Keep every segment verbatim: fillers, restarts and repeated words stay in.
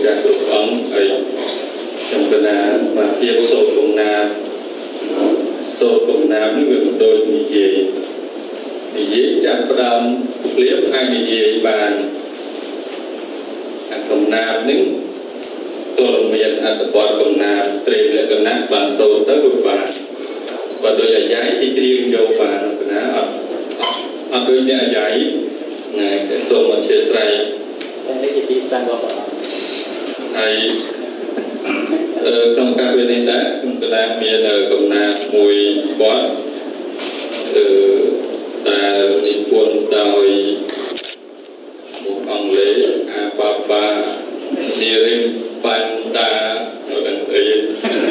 จากกลุ่มของไอ้จำเป็นมาเทียบโซกงนาโซกงนานี่เป็นโดยนิเยนิเยจากประดามเลี้ยงไอ้นิเยบานกงนาหนึ่งตัวลงเมียนอัตบอลกงนาเตรียมและกนักบานโซเตอร์บุบานว่าโดยย้ายที่เตรียมโยบานนะอันโดยเนี่ยย้ายไงโซมันเชื่อใจแต่ได้ยินดีสั่งบอกไอ้trong các bên hiện tại chúng ta đang miền ở cộng nam mùi bót ta đi buôn tàu một ông lễ Apapa Sirim Panta ở đằng dưới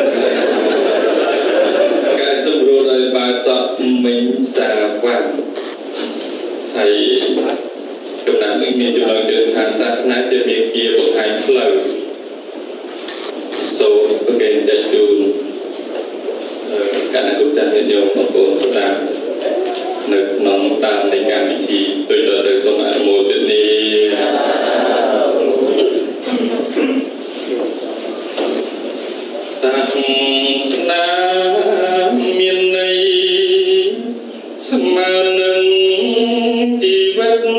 cái sông rô đây ba sọt mình xa quang thầy cộng nam mình miền chúng ta chơi hạt sát nát chơi miền kia một hai lời so again that to các anh cũng đã hiện nhiều một cuốn sổ tang được nóng tamในการวิธีโดยโดยทรงอนุโมทนีสังสนามีในสมานึงชีวิต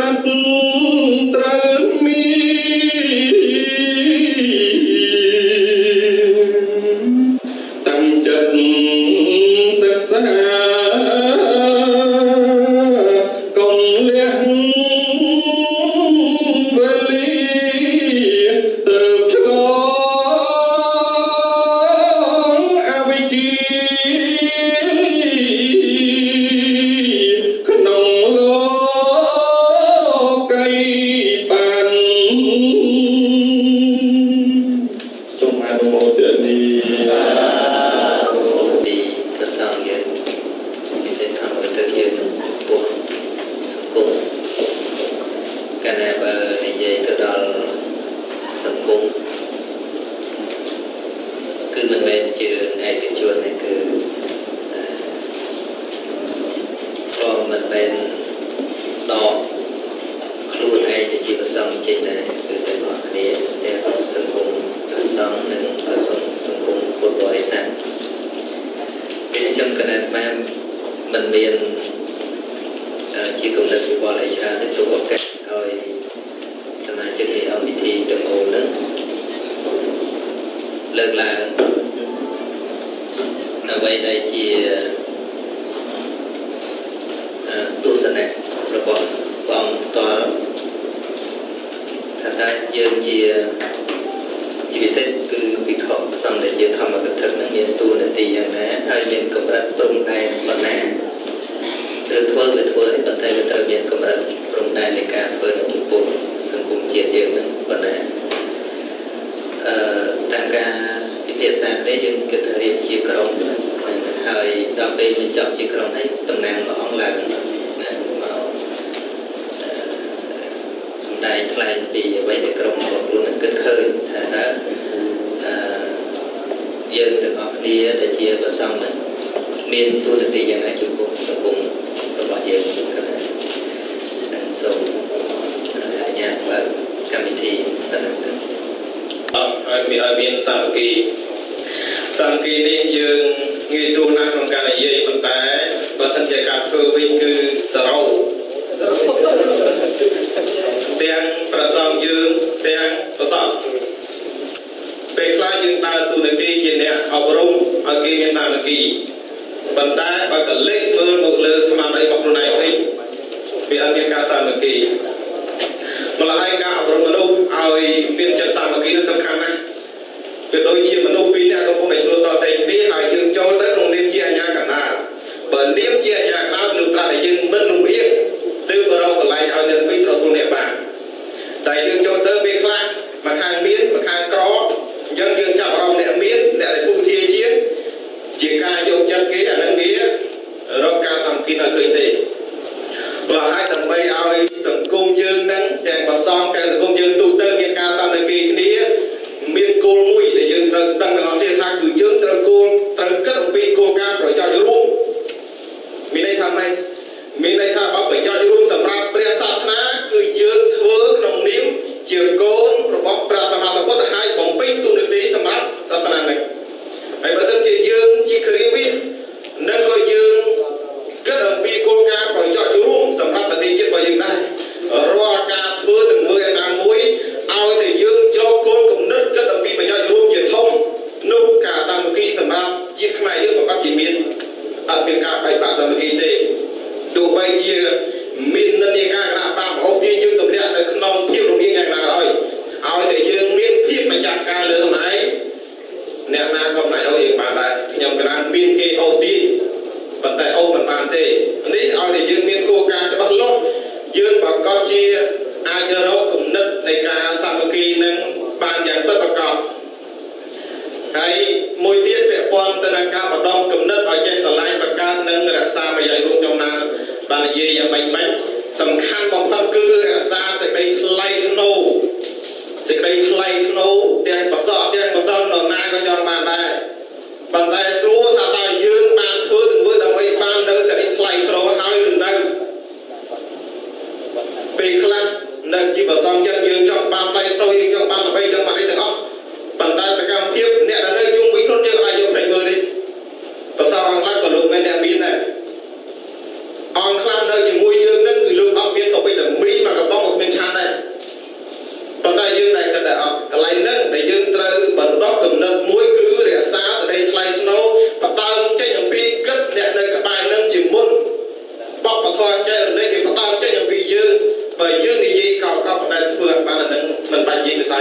អង្គខ្លះនៅជាមួយយើងនឹងគឺលោកអត់មានទៅពីតែមីមក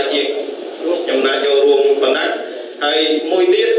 ជាចំណាយចូលរួមបណ្ដាហើយមួយទៀត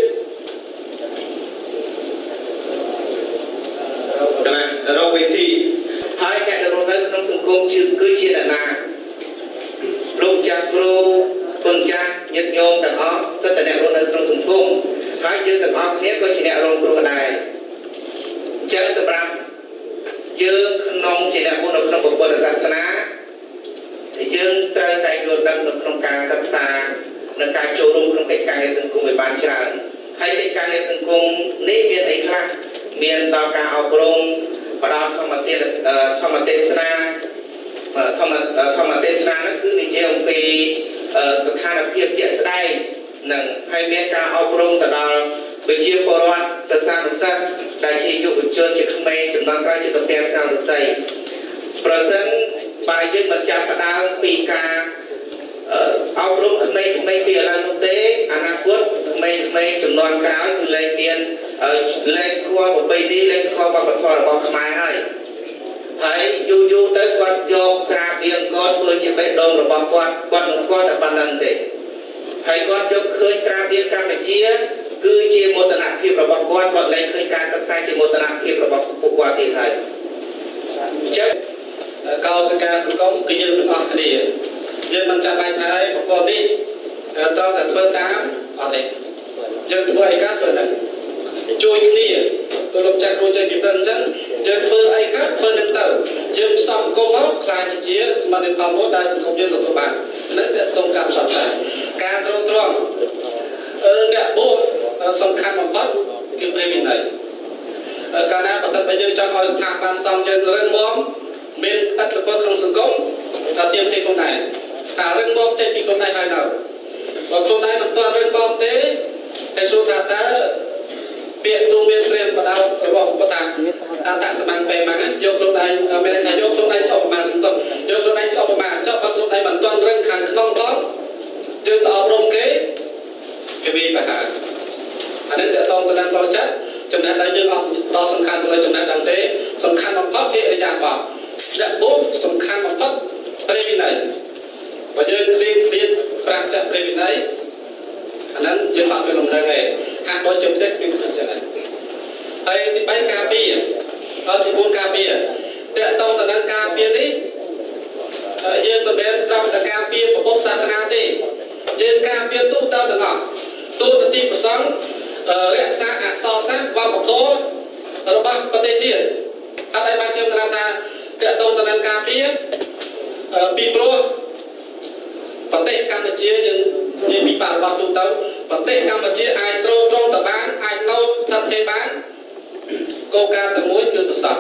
កណារកវិធីហើយអ្នកដែលរស់នៅក្នុងសង្គមគឺជាអ្នកណាលោកចាស់គ្រូគុណចាស់ញាតិញោមទាំងអស់សិតតែអ្នករស់នៅក្នុងសង្គមហើយយើងទាំងអស់គ្នាក៏ជាអ្នករងគ្រោះដែរអញ្ចឹងសម្រាប់យើងក្នុងជាអ្នករស់នៅក្នុងពុទ្ធសាសនាយើងត្រូវតែយល់ដឹងនៅក្នុងការសិក្សានិងការចូលរួមក្នុងកិច្ចការងារសង្គមឲ្យបានច្រើនហើយកិច្ចការងារសង្គមនេះមានអីខ្លះមានដល់ការអប់រំផ្ដល់ធម្មទេសធម្មទេសនាធម្មធម្មទេសនានោះគឺនិយាយអំពីស្ថានភាពជាក់ស្ដែងនិងហើយមានការអប់រំទៅដល់ប្រជាពលរដ្ឋសិស្សានុសិស្សដែលជាយុវជនជាក្មេងចំនួនក្រោយជាប្រទេសស្រាវវិស័យប្រសិនបើយើងមិនចាប់ផ្ដើមពីការអប់រំក្មេងៗពីឥឡូវនោះទេអនាគតក្មេងៗចំនួនក្រោយគឺលែងមានលែងស្គាល់ប្រពៃណីលែងស្គាល់វប្បធម៌របស់ខ្មែរហើយហើយយូរយូរទៅគាត់យកស្រាបៀងគាត់ធ្វើជាបេះដូងរបស់គាត់គាត់មិនស្គាល់តែប៉ុណ្្នឹងទេហើយគាត់យកឃើញស្រាបៀងកម្ពុជាគឺជាមោទនភាពរបស់គាត់គាត់លែងឃើញការសិក្សាជាមោទនភាពរបស់ពួកគាត់ទៀតហើយអញ្ចឹងកោសិកាសង្គមគឺយើងទាំងអស់គ្នាយើងមិនចាំបាច់ថាប្រកបនេះត្រូវតែធ្វើតាមអត់ទេយើងធ្វើអីកើតធ្វើទៅជួយគ្នាទៅលោកចាស់គ្រូចេះពីព្រឹកអញ្ចឹងយើងធ្វើអីកើតធ្វើទៅទៅយើងផ្សំគុំមកខ្លាចជាសមាធិផលមួយដែលសង្គមយើងទទួលបាននេះតែសូមការផ្សព្វផ្សាយការត្រង់ត្រង់អឺអ្នកបួសសំខាន់បំផុតគឺព្រះវិន័យកាលណាបើតែយើងចង់ឲ្យស្ថាប័នសង្គមយើងរឹងមាំមានអត្ថប្រយោជន៍ក្នុងសង្គមថាទៀមទីខ្លួនឯងថារឹងមាំចេញពីខ្លួនឯងហើយនៅបើខ្លួនឯងមិនទាន់រឹងមាំទេហើយសួរថាតើពាក្យទូមានព្រាមបដោរបស់ពុទ្ធតាអតសមាំងពេលហ្នឹងយកខ្លួនឯងមានតែយកខ្លួនឯងជាឧបមាសង្គមយកខ្លួនឯងជាឧបមាចុះបើខ្លួនឯងមិនទាន់រឹងខាងក្នុងផងយើងទៅអប់រំគេគេវិបហាអានេះจะต้องទៅដល់កលចិត្តចំណេះដែលយើងអត់ដល់សំខាន់ទៅលើចំណេះដឹងទេសំខាន់បំផុតគឺអរិយាបថអ្នកបួសសំខាន់បំផុតព្រះវិន័យបើយើងគ្រៀងគ្រៀងប្រាំចាក់ព្រះវិន័យអាហ្នឹងយើងអត់មានលំនឹងទេហាក់ដូចជើងទេគឺអញ្ចឹងហើយទីបីការពារដល់ទីបួនការពារតើតទៅទៅនឹងការពារនេះយើងមិនមែនត្រូវតែការពារពុទ្ធសាសនាទេយើងការពារទូទៅទាំងអស់ទូទៅទីប្រសងរក្សាអក្សរសាស្ត្រវប្បធម៌របស់ប្រទេសជាតិអត់ឲ្យបានខ្ញុំថាថាតើតទៅនឹងការពារពីព្រោះប្រទេសកម្ពុជាយើងនិយាយពីបរិបទទូទៅប្រទេសកម្ពុជាអាចទ្រទ្រង់ទៅបានអាចនៅស្ថិតស្ថេរបានគោលការណ៍តែមួយគឺប្រសព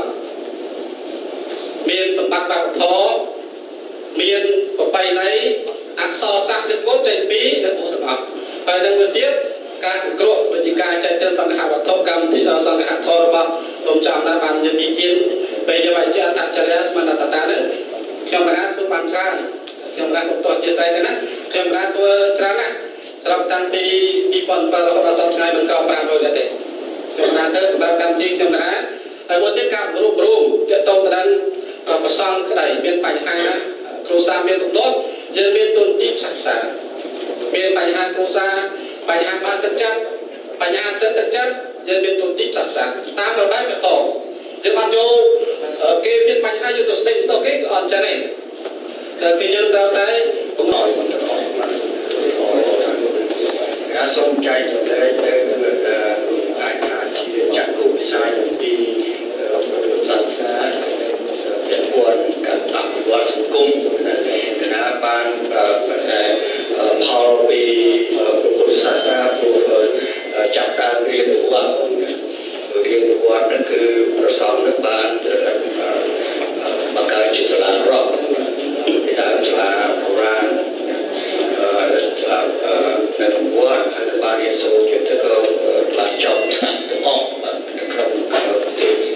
មានសម្បត្តិវប្បធម៌មានប្រពៃណីអក្សរសាស្ត្រទឹកពុទ្ធចេញពីនៅពុទ្ធទាំងអស់ហើយនឹងមួយទៀតការសង្គ្រោះវិជាការចែកទៅសង្ឃវត្ថុកម្មវិធីដល់សង្ឃធម៌របស់លោកចំណាបានយើងនិយាយពេលយកឲ្យជាអត្ថចរិយាស្មានតតានេះខ្ញុំកណាធ្វើបានច្រើនខ្ញុំកណាសុំតោះជាស្អីទៅណាខ្ញុំកណាធ្វើច្រើនណាស់ស្រាប់តាំងពីពីរពាន់bảyរហូតដល់សប្តាហ៍មិនក្រោមប្រាំរយដែរទេខ្ញុំកណាទៅសម្រាប់កម្មវិធីខ្ញុំកណាហើយមួយទៀតការរួមរួមទាក់ទងទៅនឹងប្រសងក្តីមានបញ្ហាគ្រូសាមានទំនាស់យើងមានទុនទីផ្សះផ្សាមានបញ្ហាគ្រូសាបញ្ហាបានទឹកចិត្តបញ្ហាទឹកទឹកចិត្តយើងមានទុនទីផ្សះផ្សាតាមរបាយការណ៍យើងបានយកគេមានបញ្ហាយកទៅស្ដីទៅគេគឺអត់ចឹងទេតែគេយើងត្រូវតែបំណយការសូមចែកចំណែកទៅអាចអាចជាចាក់គូផ្សាយពីសាសនាពាក់ព័ន្ធការអភិវឌ្ឍសង្គមគណៈបានផលពីពុទ្ធសាសនាពួកចាប់ដើមរៀនវត្តរៀនវត្តនោះគឺប្រសងនឹងបានបង្កើតជាសាលារដ្ឋពីដើមសាលាបុរាណសាលានៅវត្តហើយក៏បានរៀនសូត្រទៅក៏បានចប់ទាំងអស់ក្នុងប្រទេស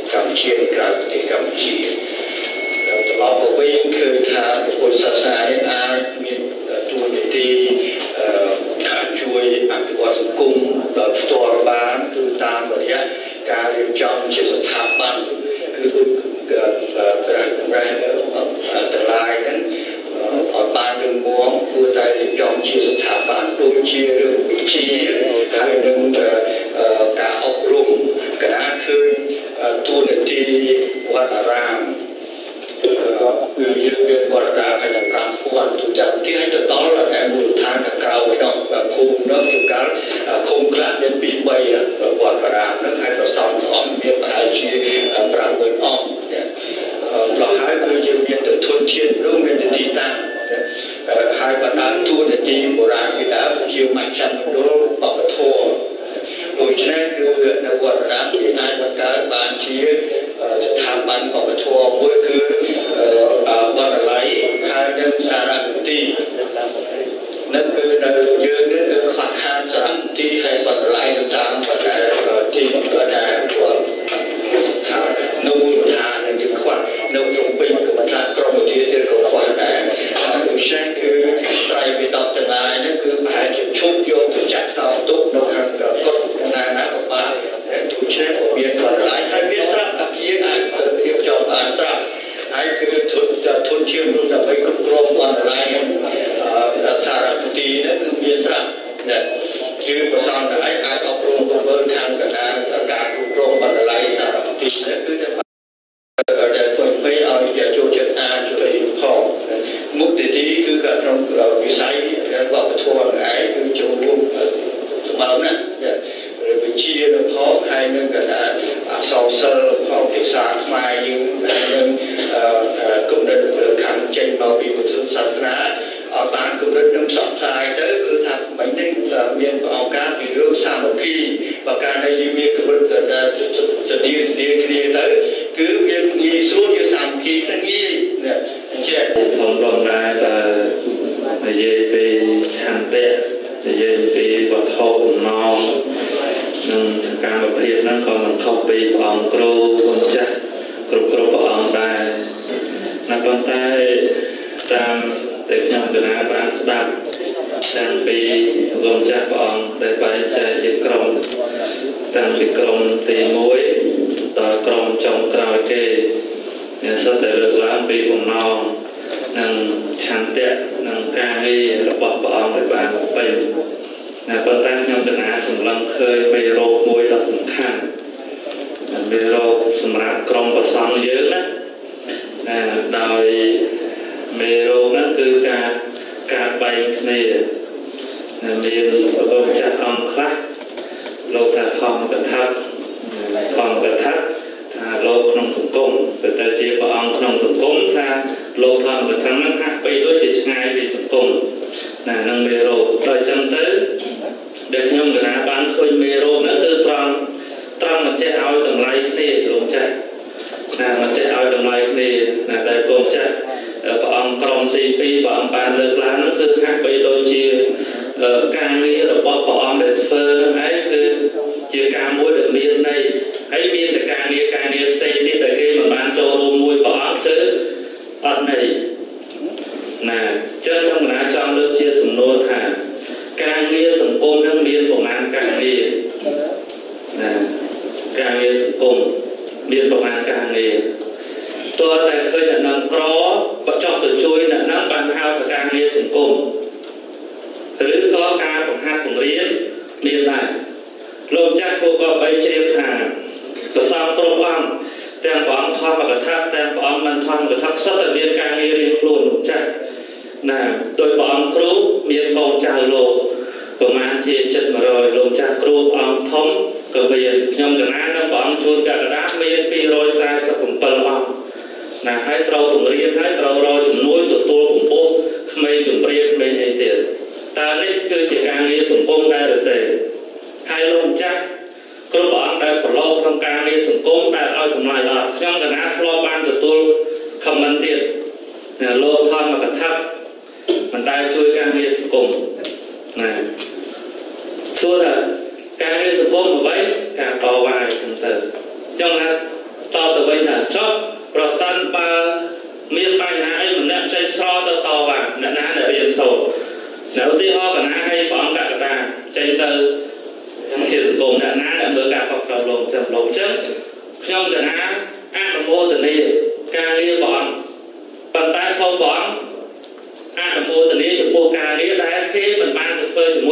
ជាស្ថាប័នដូចជារឿងវិទ្យាហើយនឹងការអប់រំកណាឃើញទូនាទីវត្តអារាមគឺយើងមានវត្តអារាមហើយដល់ប្រាំពាន់ទូទាំងគេឲ្យទៅដល់តែមូលដ្ឋានខាងក្រៅឯនោះភូមិនោះគឺកាលឃុំខ្លះមានពីរបីវត្តអារាមនោះហើយប្រសពស្អំមានប្រហែលជាប្រាំម៉ឺនអង្គដល់ហើយគឺយើងមានទៅធនធាននោះមានទីតាំងហើយបណ្ដាទូនាទីបុរាណវិតាជាមជ្ឈមណ្ឌលបព្វធម៌ដូច្នេះគឺនៅវត្តអារាមគេអាចបង្កើតបានជាស្ថាប័នបព្វធម៌មួយគឺវត្តអាល័យហើយនឹងសារមន្ទីរនឹងគឺនៅយើងនេះគឺខ្វះខាតសារមន្ទីរហើយវត្តអាល័យនៅតាមទីដែលថានៅមូលដ្ឋាននឹងខ្វះនៅក្នុងពេញគឺថាក្រុមវិទ្យាទៀតក៏ខ្វះដែរដូច្នេះគឺត្រៃវិដកទាំងឡាយនេះគឺប្រហែលជាឈប់យកទៅចាក់សោទុកនៅខាងគាត់ណាណាក៏បានដូច្នេះក៏មានវត្តអាល័យហើយមានស្រាប់តាគៀអាចទៅរៀបចំបានស្រាប់ហើយគឺធនធនធាននោះដើម្បីគ្រប់គ្រងវត្តអាល័យសារមន្ទីរនេះគឺមានស្រាប់ណាគឺប្រសងតែអាចអប់រំបង្កើនខាងកណ្ដាលការគ្រប់គ្រងវត្តអាល័យសារមន្ទីរនេះគឺតែតែធ្វើទៅឲ្យជាចូលចិត្តអាចជួយផងមុខទីទីគឺក្នុងវិស័យវប្បធម៌ឯងគឺចូលរួមសម្រាប់ណាវិជាផងហើយនឹងកណ្ដាលអក្សរសិល្ប៍ផងភាសាខ្មែរយើងហើយនឹងគំនិតខាងចេញមកពីពុទ្ធសាសនាអត់បានគំនិតនឹងផ្សព្វផ្សាយទៅគឺថាបាញ់នេះមានអង្គការពីរឿងសាមគ្គីបើកាលនៅយើងមានគំនិតថាស្តីស្តីគ្នាទៅគឺវាងាយស្រួលជាសាមគ្គីនឹងងាយណាអញ្ចឹងผมลองได้แต่និយាយពីឆន្ទៈនិយាយពីវត្ថុបំណងនិងសកម្មភាពហ្នឹងក៏មិនខុសពីព្រះអង្គគ្រូគុណចាស់គ្រប់គ្រប់ព្រះអង្គដែរណាប៉ុន្តែតាមតែខ្ញុំកណាបានស្ដាប់តាំងពីគុណចាស់ព្រះអង្គដែលបែងចែកជាក្រុមតាំងពីក្រុមទីមួយដល់ក្រុមចុងក្រោយគេមានសិទ្ធិតែលើកឡើងពីបំណងនិងឆន្ទៈនិងការងាររបស់ព្រះអង្គដែលបានពេញណាប៉ុន្តែខ្ញុំកណាសម្លឹងឃើញពីរោគមួយដ៏សំខាន់មានរោគសម្រាប់ក្រុមប្រសង់យើងណាណាដោយមេរោគហ្នឹងគឺការការបែងគ្នាមានប្រកបចាស់អង្គខ្លះលោកថាធម្មកថាធម្មកថាថាលោកក្នុងសង្គមតែតែជាព្រះអង្គក្នុងសង្គមថាលោកធម្មកថាហ្នឹងហាក់បីដូចជាឆ្ងាយពីសង្គមណានឹងមេរោគដល់ចឹងទៅដែលខ្ញុំកណាបានឃើញមេរោគហ្នឹងគឺត្រង់ត្រង់មកចេះឲ្យតម្លៃគ្នាលោកចាស់ណាមកចេះឲ្យតម្លៃគ្នាណាដែលកូនចាស់ព្រះអង្គក្រុមទីពីរព្រះអង្គបានលើកឡើងហ្នឹងគឺហាក់បីដូចជាការងាររបស់ព្រះអង្គដែលធ្វើហ្នឹងឯងគឺជាការមួយដែលមានន័យហើយមានតែការងារការងារផ្សេងទៀតដែលគេមិនបានចូលរួមមួយព្រះអង្គគឺអត់ន័យណាចឹងខ្ញុំកណាចង់លើកជាសំណួរថាការងារសង្គមនឹងមានប្រមាណការងារណាការងារសង្គមមានប្រមាណការងារតើតែឃើញអ្នកនឹងក្របើចង់ទៅជួយអ្នកនឹងបានហៅថាការងារសង្គមឬក៏ការបង្ហាត់បង្រៀនមានដែរលោកចាស់គូក៏បីជ្រាបថាប្រសងគ្រប់អង្គទាំងព្រះអង្គធម្មកថាទាំងព្រះអង្គមិនធម្មកថាសុទ្ធតែមានការងាររៀងខ្លួនលោកចាស់ណាដោយព្រះអង្គគ្រូមានកូនចៅលោកប្រមាណជាជិតមួយរយលោកចាស់គ្រូអង្គធំក៏មានខ្ញុំកណានឹងព្រះអង្គជួនកណ្ដាលមានពីររយសាសិបbảyអង្គណាហើយត្រូវបង្រៀនហើយត្រូវរកជំនួយទទួលកម្ពស់ក្មេងជំរាបក្មេងអីទៀតតើនេះគឺជាការងារសង្គមដែរឬទេហើយលោកម្ចាស់គ្រប់ព្រះអង្គដែលប្រឡូកក្នុងការងារសង្គមដែលឲ្យតម្លៃអត់ខ្ញុំកណាធ្លាប់បានទទួល comment ទៀតលោកធម្មកថាមិនដែលជួយការងារសង្គមណាសួរថាការងារសង្គមអ្វីការតវ៉ាចឹងទៅចឹងណាតទៅវិញថាចុះប្រសិនបើមានបញ្ហាអីម្នាក់ចេញស្រទៅតវ៉ាអ្នកណាដែលរៀនសូត្រនៅឧទាហរណ៍កណាឲ្យព្រះអង្គកតាចេញទៅជាសង្គមអ្នកណាដែលមើលការខុសត្រូវលោកចឹងលោកចឹងខ្ញុំកណាអនុមោទនាការងារព្រះអង្គប៉ុន្តែសូមព្រះអង្គអនុមោទនាចំពោះការងារដែលគេមិន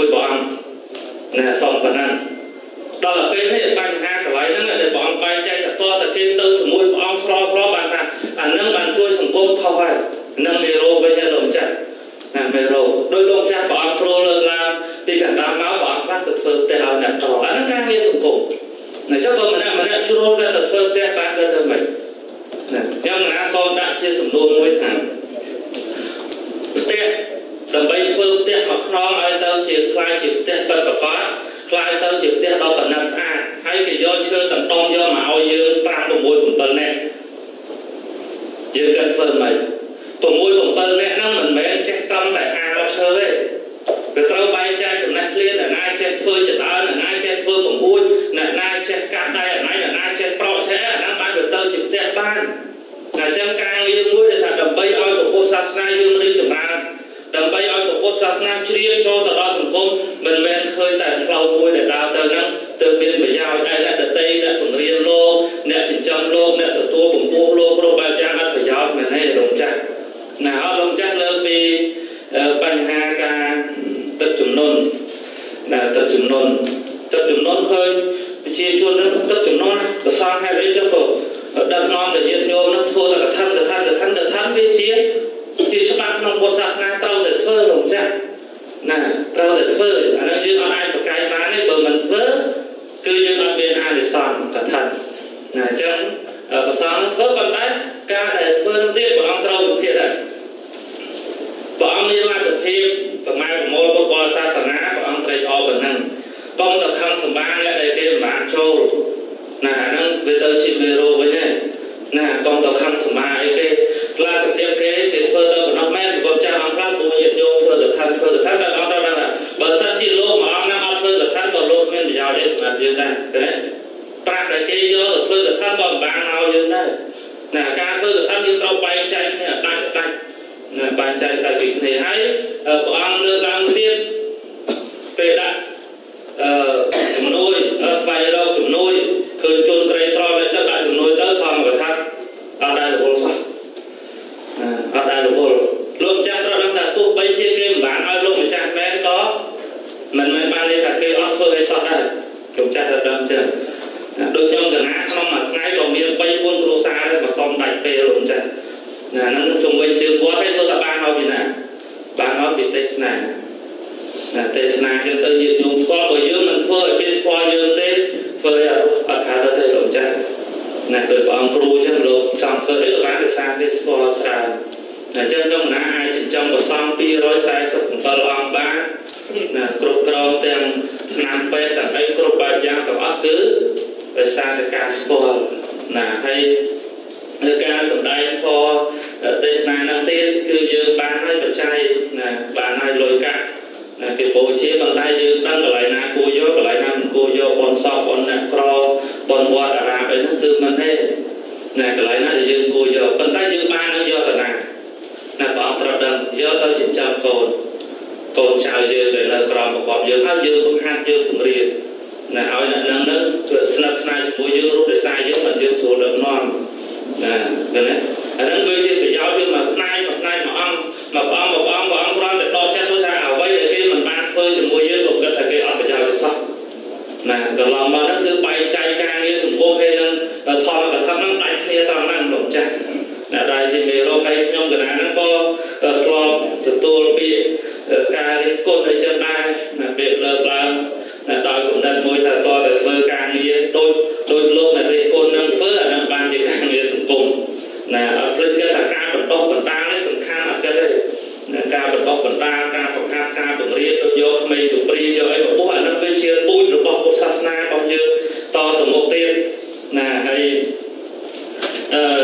ជាមួយព្រះអង្គណាសូមប៉ុណ្ណឹងដល់ទៅពេលនេះបញ្ហាកន្លែងហ្នឹងដែលព្រះអង្គបែងចែកតតទៅគេទៅជាមួយព្រះអង្គស្របស្របបានថាអានឹងបានជួយសង្គមថោះហើយនឹងមេរោគវិញហើយលោកម្ចាស់ណាមេរោគដោយលោកម្ចាស់ព្រះអង្គព្រោះលើកឡើងពីកណ្ដាលមកព្រះអង្គបានទៅធ្វើផ្ទះឲ្យអ្នកតអានឹងការងារសង្គមណាចុះបើម្នាក់ម្នាក់ជ្រុលទៅធ្វើផ្ទះបានទៅធ្វើម៉េចណាខ្ញុំណាសូមដាក់ជាសំណួរមួយថាផ្ទះដើម្បីធ្វើផ្ទះមួយខ្នងឲ្យទៅជាខ្លាយជាផ្ទះបិទប្រកបខ្លាយទៅជាផ្ទះដ៏ប៉ុណ្ណឹងស្អាតហើយគេយកឈើតន្ទងយកមកឲ្យយើងប្រាំ៦ 7នាក់យើងcầnធ្វើម៉េច៦ 7នាក់ហ្នឹងមិនមែនចេះត្រឹមតែអាឈើទេវាត្រូវបែងចែកចំណេះឃ្លានអ្នកណាចេះធ្វើចដើអ្នកណាចេះធ្វើបង្អួចអ្នកណាចេះកាត់ដៃអ្នកណាអ្នកណាចេះប្រក់ចេះអាហ្នឹងបានទៅទៅជាផ្ទះបានតែចឹងការងារមួយដែលថាដើម្បីឲ្យពុទ្ធសាសនាយើងរីកចម្រើនដើម្បីឲ្យពុទ្ធសាសនាជ្រាបចូលទៅដល់សង្គមមិនមែនឃើញតែផ្លូវមួយដែលដើរទៅហ្នឹងទើបមានប្រយោជន៍តែអ្នកដទៃអ្នកបង្រៀនលោកអ្នកចិញ្ចឹមលោកអ្នកទទួលកម្ពស់លោកគ្រប់បែបយ៉ាងអត់ប្រយោជន៍មែនទេលោកចាស់ណាអត់លោកចាស់លើពីបញ្ហាការទឹកជំនន់ណាទឹកជំនន់ទឹកជំនន់ឃើញប្រជាជននឹងទឹកជំនន់ប្រសងហេតុអីចឹងក៏ដឹកនាំដល់ញាតិញោមនឹងធ្វើតែកថាកថាកថាកថាវាជាជាច្បាប់ក្នុងពុទ្ធសាសនាត្រូវតែធ្វើលោកចាស់ណាត្រូវតែធ្វើអានេះយើងអត់អាចប្រកែកបានទេបើមិនធ្វើគឺយើងអត់មានអានិសង្សកថាណាអញ្ចឹងប្រសងធ្វើប៉ុន្តែការដែលធ្វើនឹងទៀតព្រះអង្គត្រូវវិភាគដែរព្រះអង្គមានលទ្ធភាពប្រមាណប្រមូលពុទ្ធបរិស័ទសាសនាព្រះអង្គត្រេកអរប៉ុណ្ណឹងកុំតែខំសម្បាអ្នកដែលគេមិនបានចូលណាអាហ្នឹងវាទៅជាមេរោគវិញហ្នឹងណាកុំទៅខំសម្បាអីគេលទ្ធភាពគេគេធ្វើទៅប៉ុណ្ណោះមែនគាត់ចាស់អង្គខ្លះពួកញាតិញោមធ្វើទៅថាធ្វើទៅថាតែអត់ដល់ណាបើសិនជាលោកមួយអង្គហ្នឹងអត់ធ្វើទៅថាក៏លោកមានប្រយោជន៍អីសម្រាប់យើងដែរឃើញប្រាក់ដែលគេយកទៅធ្វើទៅថាក៏មិនបានឲ្យយើងដែរណាការធ្វើទៅថាយើងត្រូវបែងចែកគ្នាដាច់ដាច់ណាបែងចែកតែពីគ្នាហើយព្រះអង្គលើកឡើងទៀតពេលដាក់អឺជំនួយស្វែងរកជំនួយឃើញជនក្រីក្រដែលសិតដាក់ជំនួយទៅធម្មកថាអត់ដែលរវល់សោះអត់ដែលរវល់លោកម្ចាស់ត្រូវដឹងថាទោះបីជាគេមិនបានឲ្យលោកម្ចាស់មែនក៏មិនមែនបានទេថាគេអត់ធ្វើឲ្យសោះដែរលោកម្ចាស់ត្រូវដឹងចឹងដូចខ្ញុំកណាក្នុងមួយថ្ងៃក៏មាន3 4គ្រួសារដែរមកសុំដាច់ពេលលោកម្ចាស់ណាហ្នឹងជុំវិញជើងវត្តហើយសូត្របានមកពីណាបានមកពីទេសនាណាទេសនាយើងទៅញាតិញោមស្គាល់បើយើងមិនធ្វើឲ្យគេស្គាល់យើងទេធ្វើឲ្យអត់ខាតទៅលោកម្ចាស់ណាដោយព្រះអង្គគ្រូចឹងលោកចង់ធ្វើអីក៏បានដោយសារគេស្គាល់ច្រើនអញ្ចឹងខ្ញុំណាអាចចិញ្ចឹមប្រសង247អង្គបានណាគ្រប់គ្រងទាំងថ្នាំពេទ្យទាំងអីគ្រប់បែបយ៉ាងទាំងអស់គឺដោយសារតែការស្គាល់ណាហើយនៅការសម្ដែងធម៌ទេសនានឹងទៀតគឺយើងបានឲ្យបច្ច័យណាបានឲ្យលុយកាក់ណាគេបូជាប៉ុន្តែយើងដឹងកន្លែងណាគួរយកកន្លែងណាមិនគួរយកបនសពបនអ្នកក្របនវត្តអារាមអីហ្នឹងគឺមិនទេណាកន្លែងណាដែលយើងគួរយកប៉ុន្តែយើងបានឲ្យយកទៅណាណាបងត្រូវដឹងយកទៅចិញ្ចឹមកូនកូនចៅយើងដែលនៅក្រោមប្រកបយើងហើយយើងបង្ហាត់យើងបង្រៀនណាឲ្យអ្នកនឹងនឹងស្និទ្ធស្នាលជាមួយយើងរូបរាងកាយយើងមិនយើងស្រួលដឹកនាំណាឃើញទេអាហ្នឹងវាជាប្រយោជន៍យើងមកផ្នែកមួយផ្នែកមួយអង្គមកព្រះអង្គមកព្រះអង្គព្រះអង្គគ្រាន់តែដកចិត្តទៅថាអ្វីដែលគេមិនបានធ្វើជាមួយយើងក៏គិតថាគេអត់ប្រយោជន៍ទេសោះណាកន្លងមកហ្នឹងគឺបែងចែកការងារសង្គមហើយនឹងធម្មកថាហ្នឹងដាច់គ្នាត្រង់ហ្នឹងលោកចាស់ណាដែលជាមេរោគហើយខ្ញុំកណាហ្នឹងក៏ធ្លាប់ទទួលពីការរិះគន់ឲ្យចឹងដែរណាពេលលើកឡើងណាដោយគំនិតមួយថាតើធ្វើការងារដូចដូចលោកអ្នករិះគន់នឹងធ្វើអាហ្នឹងបានជាការងារសង្គមណាអត់ភ្លេចគេថាការបណ្ដុះបណ្ដាលនេះសំខាន់អត់ទេការបណ្ដុះបណ្ដាលការបង្ហាត់ការបង្រៀនទៅយកក្មេងទៅព្រាយកអីបពោះអាហ្នឹងវាជាពូជរបស់ពុទ្ធសាសនារបស់យើងតទៅមុខទៀតណាហើយអឺ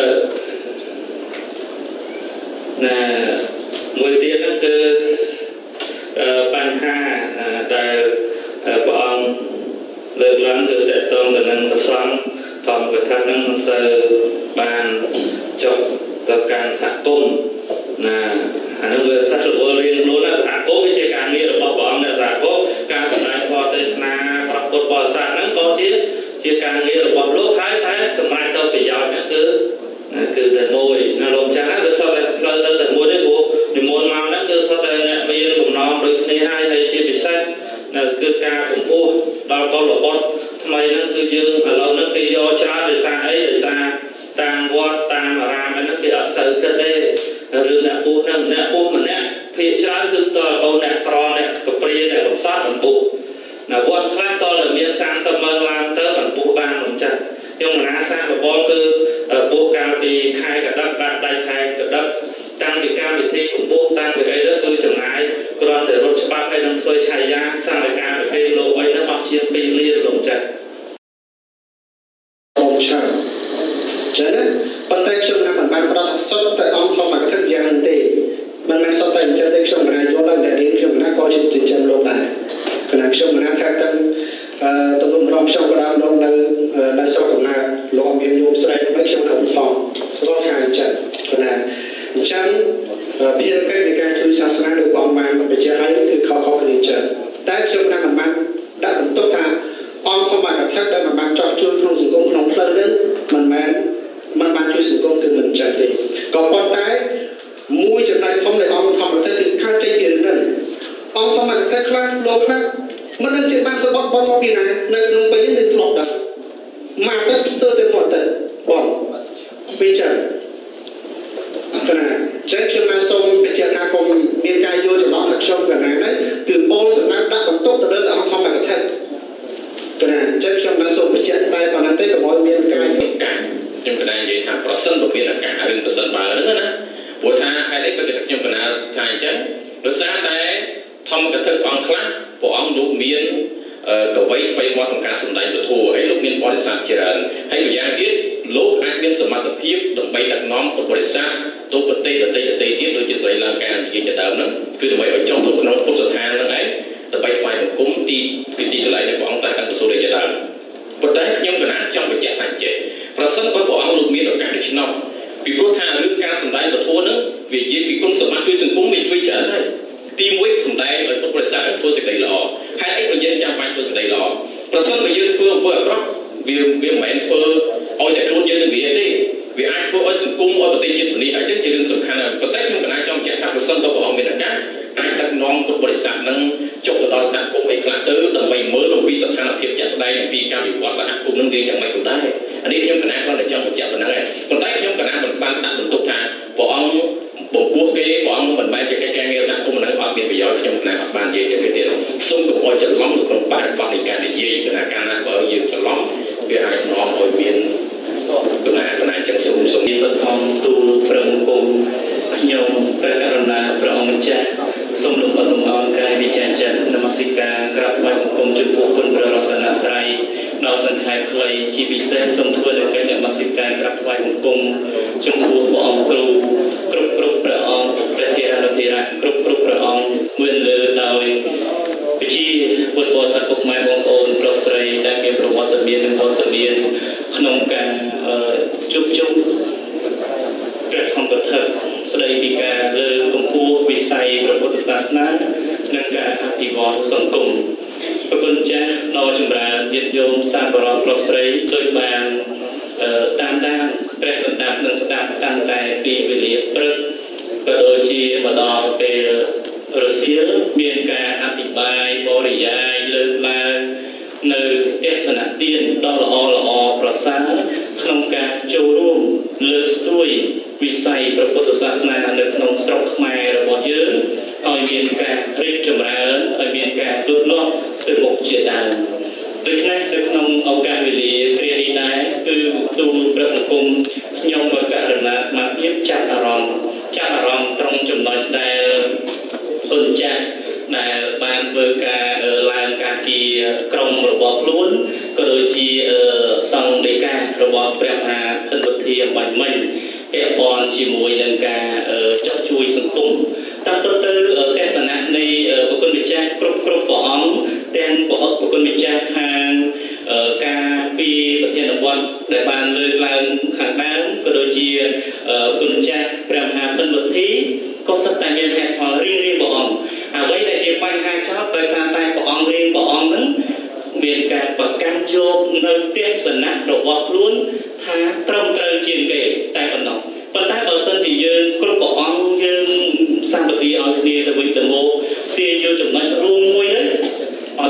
ណាមួយទៀតហ្នឹងគឺបញ្ហាដែលព្រះអង្គលើកឡើងគឺតកតងទៅនឹងប្រសង្ឃធម្មកថានឹងមិនសូវបានចុះទៅកាន់សហគមន៍ណាអានោះវាសាស្ត្រវលរៀនខ្លួនថាសហគមន៍វាជាការងាររបស់ព្រះអង្គអ្នកសហគមន៍ការសម្ដែងធម៌ទេសនាប្រពុតបរិស័ទហ្នឹងក៏ជាជាការងាររបស់លោកហើយតែសម្រាប់ទៅប្រយោជន៍ហ្នឹងគឺគឺតែមួយណាលោកចាស់ហ្នឹងវាសុទ្ធតែផ្លូវទៅតែមួយទេព្រោះនិមន្តមកហ្នឹងគឺសុទ្ធតែអ្នកមានបំណងដូចគ្នាហើយហើយជាពិសេសនៅគឺការពំពោះដល់កុលបុត្រថ្មីហ្នឹងគឺយើងឥឡូវហ្នឹងគេយកច្រើនដោយសារអីដោយសារតាមវត្តតាមអារាមហ្នឹងគេអត់សូវគិតទេរឿងអ្នកពូហ្នឹងអ្នកពូម្នាក់ភាគច្រើនគឺតើកូនអ្នកក្រអ្នកកព្រាអ្នកកំសត់ពំពោះនៅវត្តខ្លះតើមានសាមសិបម៉ឺនឡើងទៅពំពោះបានមិនចាស់ខ្ញុំមនាសាបបរគឺពោះកាលពីខែកដិកដាក់ដៃខែកដិកតាំងពីកម្មវិធីពំពោះតាំងពីអីទៅគឺចំណាយគ្រាន់តែរត់ច្បាប់ហើយនឹងធ្វើឆាយាសកម្មភាពប្រភេទលោកអីទៅអស់ជាងពីរលានលោកចាស់អូចាចឹងប៉ុន្តែខ្ញុំណាមិនបានផ្ដល់សុទ្ធតែអង្គធម្មកថាយ៉ាងទេមិនមែនសុទ្ធតែអញ្ចឹងទេខ្ញុំមិនអាចយល់ដល់តែរៀនខ្ញុំណាក៏ជាចិញ្ចឹមលោកដែរគណៈខ្ញុំណាថាទាំងអឺទៅរំរំខ្ញុំក៏ដើមលោកនៅនៅស្រុកកំណើតលោកអមមានយមស្រីមិនខ្ញុំទៅផងស្គាល់ខាងអញ្ចឹងគណៈអញ្ចឹងភារកិច្ចនៃការជួយសាសនាដោយបងបានបញ្ជាក់ឲ្យគឺខុសៗគ្នាចឹងតែខ្ញុំណាមិនបានដាក់បន្ទុកថាអង្គធម្មកថាដែលមិនបានចោះជួយក្នុងសង្គមក្នុងផ្លូវនេះមិនមែនមិនបានជួយសង្គមគឺមិនចឹងទេក៏ប៉ុន្តែមួយចំណែកធំនៃអង្គធម្មកថាគឺខាងចេញពីរឿងនេះអង្គធម្មកថាខ្លះលោកខ្លះមិនដឹងជាបានសបត់បងមកពីណានៅក្នុងពេលនេះធ្លាប់ដល់មកទៅស្ទើរតែមកទៅបងពីចឹងគណៈចេះខ្ញុំមកសូមបញ្ជាក់ថាកុំមានការយល់ច្រឡំថាខ្ញុំកណានេះគឺពលសម្រាប់ដាក់បន្ទុកទៅលើអង្គធម្មកថាគណៈចេះខ្ញុំមកសូមបញ្ជាក់តែប៉ុណ្ណឹងទេកុំឲ្យមានការយល់កាខ្ញុំកណានិយាយថាប្រសិនបើមានអាការរឿងប្រសិនបើហ្នឹងណាព្រោះថាហេតុអីបើខ្ញុំកណាថាអញ្ចឹងដោយសារតែធម្មកថាអង្គខ្លះព្រះអង្គលោកមានកវីថ្មីមាត់ក្នុងការសម្ដែងពធហើយលោកមានបរិស័ទច្រើនហើយម្យ៉ាងទៀតលោកអាចមានសមត្ថភាពដើម្បីដឹកនាំពុទ្ធបរិស័ទទៅប្រទេសដទៃដទៃទៀតដូចជាស្រីលង្កានិយាយជាដើមហ្នឹងគឺដើម្បីឲ្យចុះទៅក្នុងពុទ្ធស្ថានហ្នឹងឯងដើម្បីថ្វាយបង្គំទីពីទីកន្លែងនៃព្រះអង្គតែអង្គសូរជាដើមប៉ុន្តែខ្ញុំកណាចង់បញ្ជាក់ថាចេះប្រសិនបើព្រះអង្គលោកមានឱកាសដូច្នោះពីព្រោះថារឿងការសម្ដែងពធហ្នឹងវានិយាយពីគុណសម្បត្តិជួយសង្គមវាជួយច្រើនហើយទីមួយសម្ដែងឲ្យពុទ្ធបរិស័ទធ្វើសេចក្តីល្អហើយអីបើយើងចាំបាច់ធ្វើសេចក្តីល្អប្រសិនបើយើងធ្វើអំពើអាក្រក់វាវាមិនមែនធ្វើឲ្យតែខ្លួនយើងនឹងវាទេវាអាចធ្វើឲ្យសង្គមឲ្យប្រទេសជាតិនេះអញ្ចឹងជារឿងសំខាន់ណាស់ប៉ុន្តែខ្ញុំកណាចង់បញ្ជាក់ថាប្រសិនបើព្រះអង្គមានឱកាសអាចដឹកនាំពុទ្ធបរិស័ទនឹងចុះទៅដល់ថ្នាក់គុំអីខ្លះទៅដើម្បីមើលអំពីស្ថានភាពជាក់ស្ដែងអំពីការវិវត្តសហគមន៍នឹងវាយ៉ាងម៉េចក៏ដែរអានេះខ្ញុំកណាគាត់តែចង់បញ្ជាក់ប៉ុណ្ណឹងឯងប៉ុន្តែខ្ញុំកណាមិនបានដាក់បន្ទុកថាព្រះអង្គបំពោះគេព្រះអង្គមិនបែរជាកិច្ចការងារសហគមន៍ហ្នឹងអត់មានប្រយោជន៍ខ្ញុំកណាអត់បាននិយាយទៅទៀតសូមកុំឲ្យច្រឡំនៅក្នុងបរិបទនៃការនិយាយកណាកាលណាបើយើងច្រឡំវាអាចនាំឲ្យមានកណាកណាចឹងសូមសូមនេះបឋមទូលប្រឹងគុំខ្ញុំព្រះករុណាព្រះអង្គម្ចាស់សូមលំអរលំអរកាយវិចារចិត្តនមស្ការក្រាបថ្វាយបង្គំចំពោះគុណព្រះរតនត្រ័យដល់សង្ខេបខ្លីជាពិសេសសូមធ្វើដោយកិច្ចនមស្ការក្រាបថ្វាយបង្គំចំពោះព្រះអង្គគ្រូគ្រប់គ្រប់ព្រះអង្គព្រះធេរធេរៈគ្រប់គ្រប់ព្រះអង្គមួយលើដោយវិជាពុទ្ធបរិស័ទពុកម៉ែបងប្អូនប្រុសស្រីដែលមានប្រវត្តិមាននិងវត្តមានក្នុងការជួបជុំព្រះធម្មកថាស្ដីពីការលើកកម្ពស់វិស័យព្រះពុទ្ធសាសនានិងការអភិវឌ្ឍសង្គមប្រគុណចាស់ដល់ចម្រើនញាតិញោមសាបរៈប្រុសស្រីដោយបានតាមដានព្រះសម្ដាប់និងស្ដាប់តាំងតែពីវេលាព្រឹកក៏ដូចជាមកដល់ពេលរសៀលមានការអธิบายបរិយាយលើកឡើងនៅទេសនៈទានដ៏ល្អល្អប្រសើរក្នុងការចូលរួមលើកស្ទួយវិស័យព្រះពុទ្ធសាសនានៅក្នុងស្រុកខ្មែររបស់យើងឲ្យមានការរីកចម្រើនឲ្យមានការលូតលាស់ទៅមុខជាដើមដូច្នេះនៅក្នុងឱកាសវេលាគ្រានេះដែរគឺទូលព្រះបង្គំខ្ញុំក៏ករណាមកភាពចាប់អារម្មណ៍ចាប់អារម្មណ៍ត្រង់ចំណុចដែលគុណចាស់ដែលបានធ្វើការឡើងការជាក្រុមរបស់ខ្លួនក៏ដូចជាសង្ឃដីការបស់ព្រះមហាធិបតីអំបញ្ញមិញពាក់ព័ន្ធជាមួយនឹងការចុះជួយសង្គមតាមទៅទៅទេសនៈនៃបុគ្គលម្ចាស់គ្រប់គ្រប់ព្រះអង្គទាំងព្រះអង្គបុគ្គលម្ចាស់ខាងការពីប្រធានវត្តដែលបានលើកឡើងខាងដើមក៏ដូចជាគុណចាស់ព្រះមហាធិបតីក៏សិតតែមានហេតុផលរៀងរៀងព្រះអង្គអ្វីដែលជាបញ្ហាចោតដោយសារតែព្រះអង្គរៀងព្រះអង្គនឹងមានការប្រកាន់យកនៅទេសនៈរបស់ខ្លួនថាត្រឹមត្រូវជាងគេតែប៉ុណ្ណោះប៉ុន្តែបើសិនជាយើងគ្រប់ព្រះអង្គយើងសម្បទាឲ្យគ្នាទៅវិញទៅមកទាញយកចំណុចរួមមួយទៅអ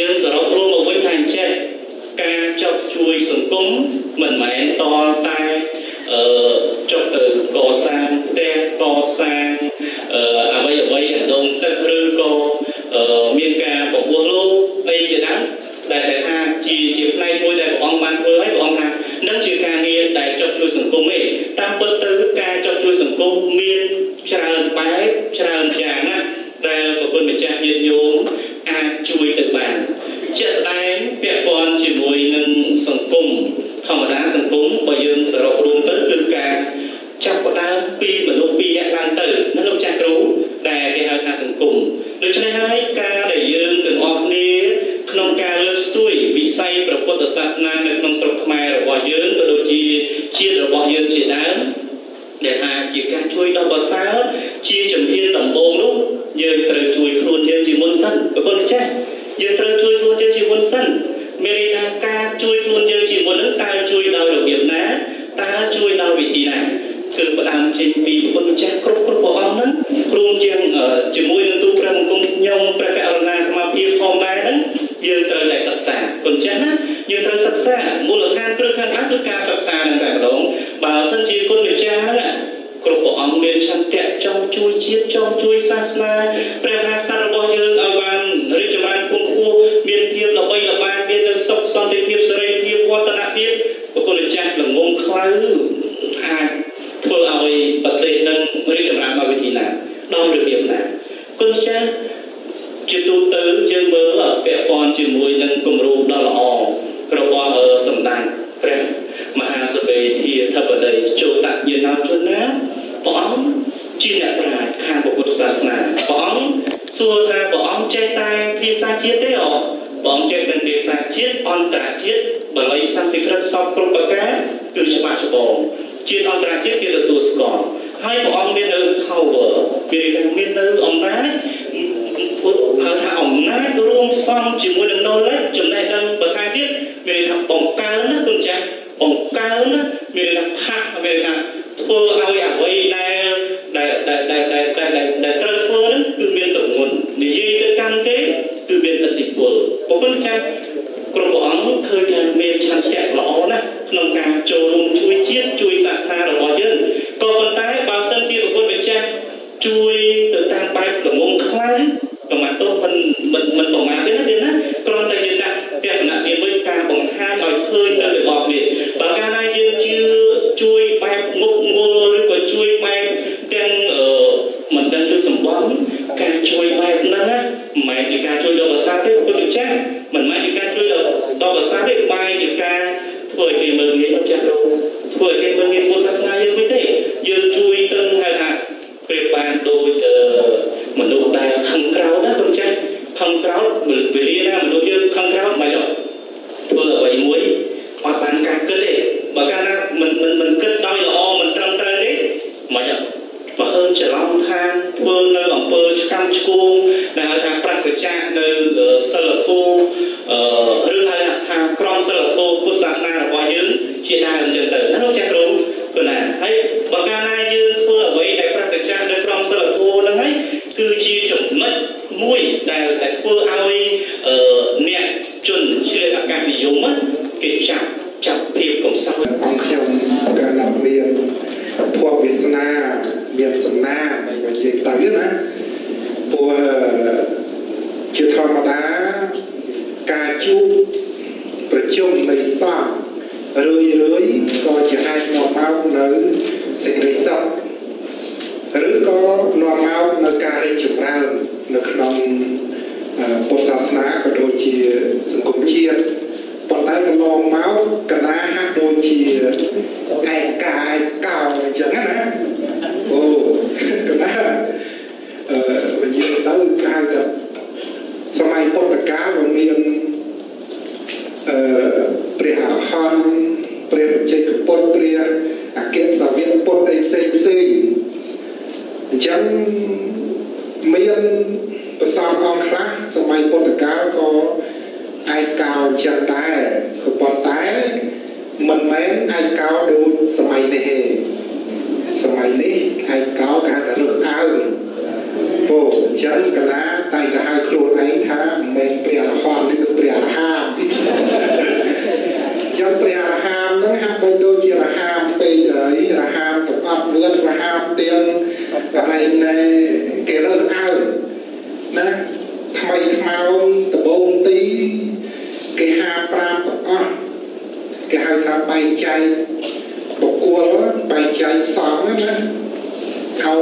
យើងសរុបរួមមកវិញថាអញ្ចេះការចុះជួយសង្គមមិនមែនតតែអឺចុះទៅកសាងផ្ទះកសាងអឺអ្វីអ្វីអដងទឹកឬក៏មានការបង្វោះលោកអីជាដើមដែលថាជាជាផ្នែកមួយដែលព្រះអង្គបានធ្វើឲ្យព្រះអង្គថានឹងជាការងារដែលចុះជួយសង្គមទេតាមពិតទៅការចុះជួយសង្គមមានច្រើនបែបច្រើនយ៉ាងណាដែលព្រះគុណម្ចាស់ញាតិញោមអាចជួយទៅបានជាក់ស្ដែងពាក់ព័ន្ធជាមួយនឹងសង្គមធម្មតាសង្គមបើយើងសរុបរួមទៅគឺការចាប់ផ្ដើមពីមនុស្សពីរនាក់ឡើងទៅនៅលោកចាស់គ្រូដែលគេហៅថាសង្គមដូច្នេះហើយការដែលយើងទាំងអស់គ្នាក្នុងការលើកស្ទួយវិស័យព្រះពុទ្ធសាសនានៅក្នុងស្រុកខ្មែររបស់យើងក៏ដូចជាជាតិរបស់យើងជាដើមដែលថាជាការជួយដល់ប្រសើរជាជំហានដំបូងនោះយើងត្រូវជួយខ្លួនយើងជាមុនសិនប្រគុណចាស់យើងត្រូវជួយខ្លួនយើងជាមុនសិនមានន័យថាការជួយខ្លួនយើងជាមុននឹងតើជួយដោយរបៀបណាតើជួយដោយវិធីណាគឺផ្ដើមចេញពីប្រគុណចាស់គ្រប់គ្រប់ព្រះអង្គហ្នឹងរួមជាជាមួយនឹងទូព្រះបង្គំខ្ញុំព្រះករុណាអាត្មាភាពផងដែរហ្នឹងយើងត្រូវតែសិក្សាគុណចាស់ណាយើងត្រូវសិក្សមូលដ្ឋានគ្រឹះខាងដើមគឺការសិក្សានឹងតែម្ដងបើសិនជាគុណម្ចាស់ហ្នឹងគ្រប់ព្រះអង្គមានឆន្ទៈចង់ជួយជាតិចង់ជួយសាសនាព្រះមហាក្សត្ររបស់យើងឲ្យបានរីកចម្រើនគង់ខ្ពស់មានភាពល្បីល្បាញមាននូវសុខសន្តិភាពសេរីភាពវឌ្ឍនភាពព្រះគុណម្ចាស់ល្ងងខ្លៅអាចធ្វើឲ្យប្រទេសនឹងរីកចម្រើនដោយវិធីណាដោយរបៀបណាគុណម្ចាស់ជាទូទៅយើងមើលពាក់ព័ន្ធជាមួយនឹងគំរូដ៏ល្អរបស់សម្ដេចព្រះមហាសបេធាធិបតីជោតញ្ញាណជនណាព្រះអង្គជាអ្នកប្រាជ្ញខាងពុទ្ធសាសនាព្រះអង្គសួរថាព្រះអង្គចេះតែភាសាជាតិទេអត់ព្រះអង្គចេះតែភាសាជាតិអន្តរជាតិបើឲ្យសំស្ក្រឹតសពគ្រប់ប្រការគឺច្បាស់ច្បងជាតិអន្តរជាតិគេទទួលស្គាល់ហើយព្រះអង្គមាននៅ power គេថាមាននៅអំណាចហៅថាអំណាចរួមផ្សំជាមួយនឹង knowledge ចំណេះដឹងបន្ថែមទៀតមានន័យថាបង្កើនណាគុណចាស់បង្កើនណាមានន័យថាផាក់មានន័យថាធ្វើឲ្យអ្វីដែលដែលដែលដែលដែលដែលត្រូវធ្វើហ្នឹងគឺមានទម្ងន់និយាយទៅកាន់គេគឺមានឥទ្ធិពលព្រះគុណចាស់គ្រប់ព្រះអង្គឃើញថាមានឆន្ទៈល្អណាស់ក្នុងការចូលរួមជួយជាតិជួយសាសនារបស់យើងក៏ប៉ុន្តែបើសិនជាព្រះគុណម្ចាស់ជួយទៅតាមបែបល្ងងខ្លាំងប្រមាណទៅមិនមិនមិនប្រមាណទេណាទេណាគ្រាន់តែជាទស្សនៈមានមួយការបង្ហាញឲ្យឃើញទៅទាំងអស់គ្នាបើកាលណាយើងជឿជួយបែបមុខងល់ឬក៏ជួយបែបទាំងមិនដឹងគឺសម្បត្តិការជួយបែបហ្នឹងណាមិនមែនជាការជួយដល់ភាសាទេពុទ្ធចាស់មិនមែនជាការជួយដល់ដល់ភាសាទេបែរជាការធ្វើឲ្យគេមើលងាយមកចាស់គ្រូធ្វើឲ្យគេមើលងាយពុទ្ធសាសនាយើងវិញទេយើងជួយទៅហៅថាប្រៀបបានដូចមនុស្សដែលខឹងក្រោធណាគុណចាស់ខឹងក្រោធវេលាណាមនុស្សយើងខឹងក្រោធមិនអត់ធ្វើអ្វីមួយអត់បានការគិតទេបើកាលណាមិនមិនមិនគិតដោយល្អមិនត្រឹមត្រូវទេមិនអត់បើហើច្រឡំខាងធ្វើនៅអំពើឆ្កាំឆ្គងដែលហៅថាប្រសិទ្ធៈនៅសិលធម៌ឬហៅថាក្រមសិលធម៌ពុទ្ធសាសនារបស់យើងជាដើមអញ្ចឹងទៅណាលោកចាស់គ្រូគឺណាហើយបើកាលណាយើងធ្វើអ្វីដែលប្រសិទ្ធៈនៅក្រមសិលធម៌ហ្នឹងហើយគឺជាចំណុចមួយដែលដែលធ្វើឲ្យអ្នកជនជាអាកាសនិយមគេចាប់ចាប់ភាពកំសត់អង្គខ្ញុំកាលណាមានភ័ព្វវាសនាមានសំណានិយាយទៅណាព្រោះជាធម្មតាការជួបប្រជុំនៃសង្ឃរឿយរឿយក៏ជាអាចនាំមកនៅសេចក្តីសុខឬក៏នាំមកនៅការរីកចម្រើននៅក្នុងពុទ្ធសាសនាក៏ដូចជាសង្គមជាតិប៉ុន្តែកន្លងមកកណាហាក់ដូចជាឯកាឯកោអញ្ចឹងណាអូកណាអឺនិយាយទៅគេហៅថាសម័យពុទ្ធកាលមានអឺព្រះអរហន្តព្រះបច្ចេកពុទ្ធព្រះអគ្គសាវកពុទ្ធអីផ្សេងផ្សេងអញ្ចឹងមានប្រសងអង្គខ្លះសម័យពុទ្ធកាលក៏ឯកោចឹងដែរក៏ប៉ុន្តែមិនមែនឯកោដូចសម័យនេះទេសម័យនេះឯកោគេហៅថារើសអើងពោអញ្ចឹងកណាតែទៅហៅខ្លួនឯងថាមិនមែនព្រះអរហន្តនេះគឺ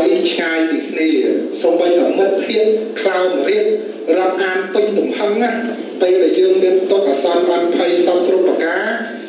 ឆ្ងាយពីគ្នាសូម្បីតែមិត្តភាពខ្លោមរៀបរាប់អានពេញទំហឹងណាពេលដែលយើងមានទុកអាសន្នបានភ័យសពគ្រប់ប្រការ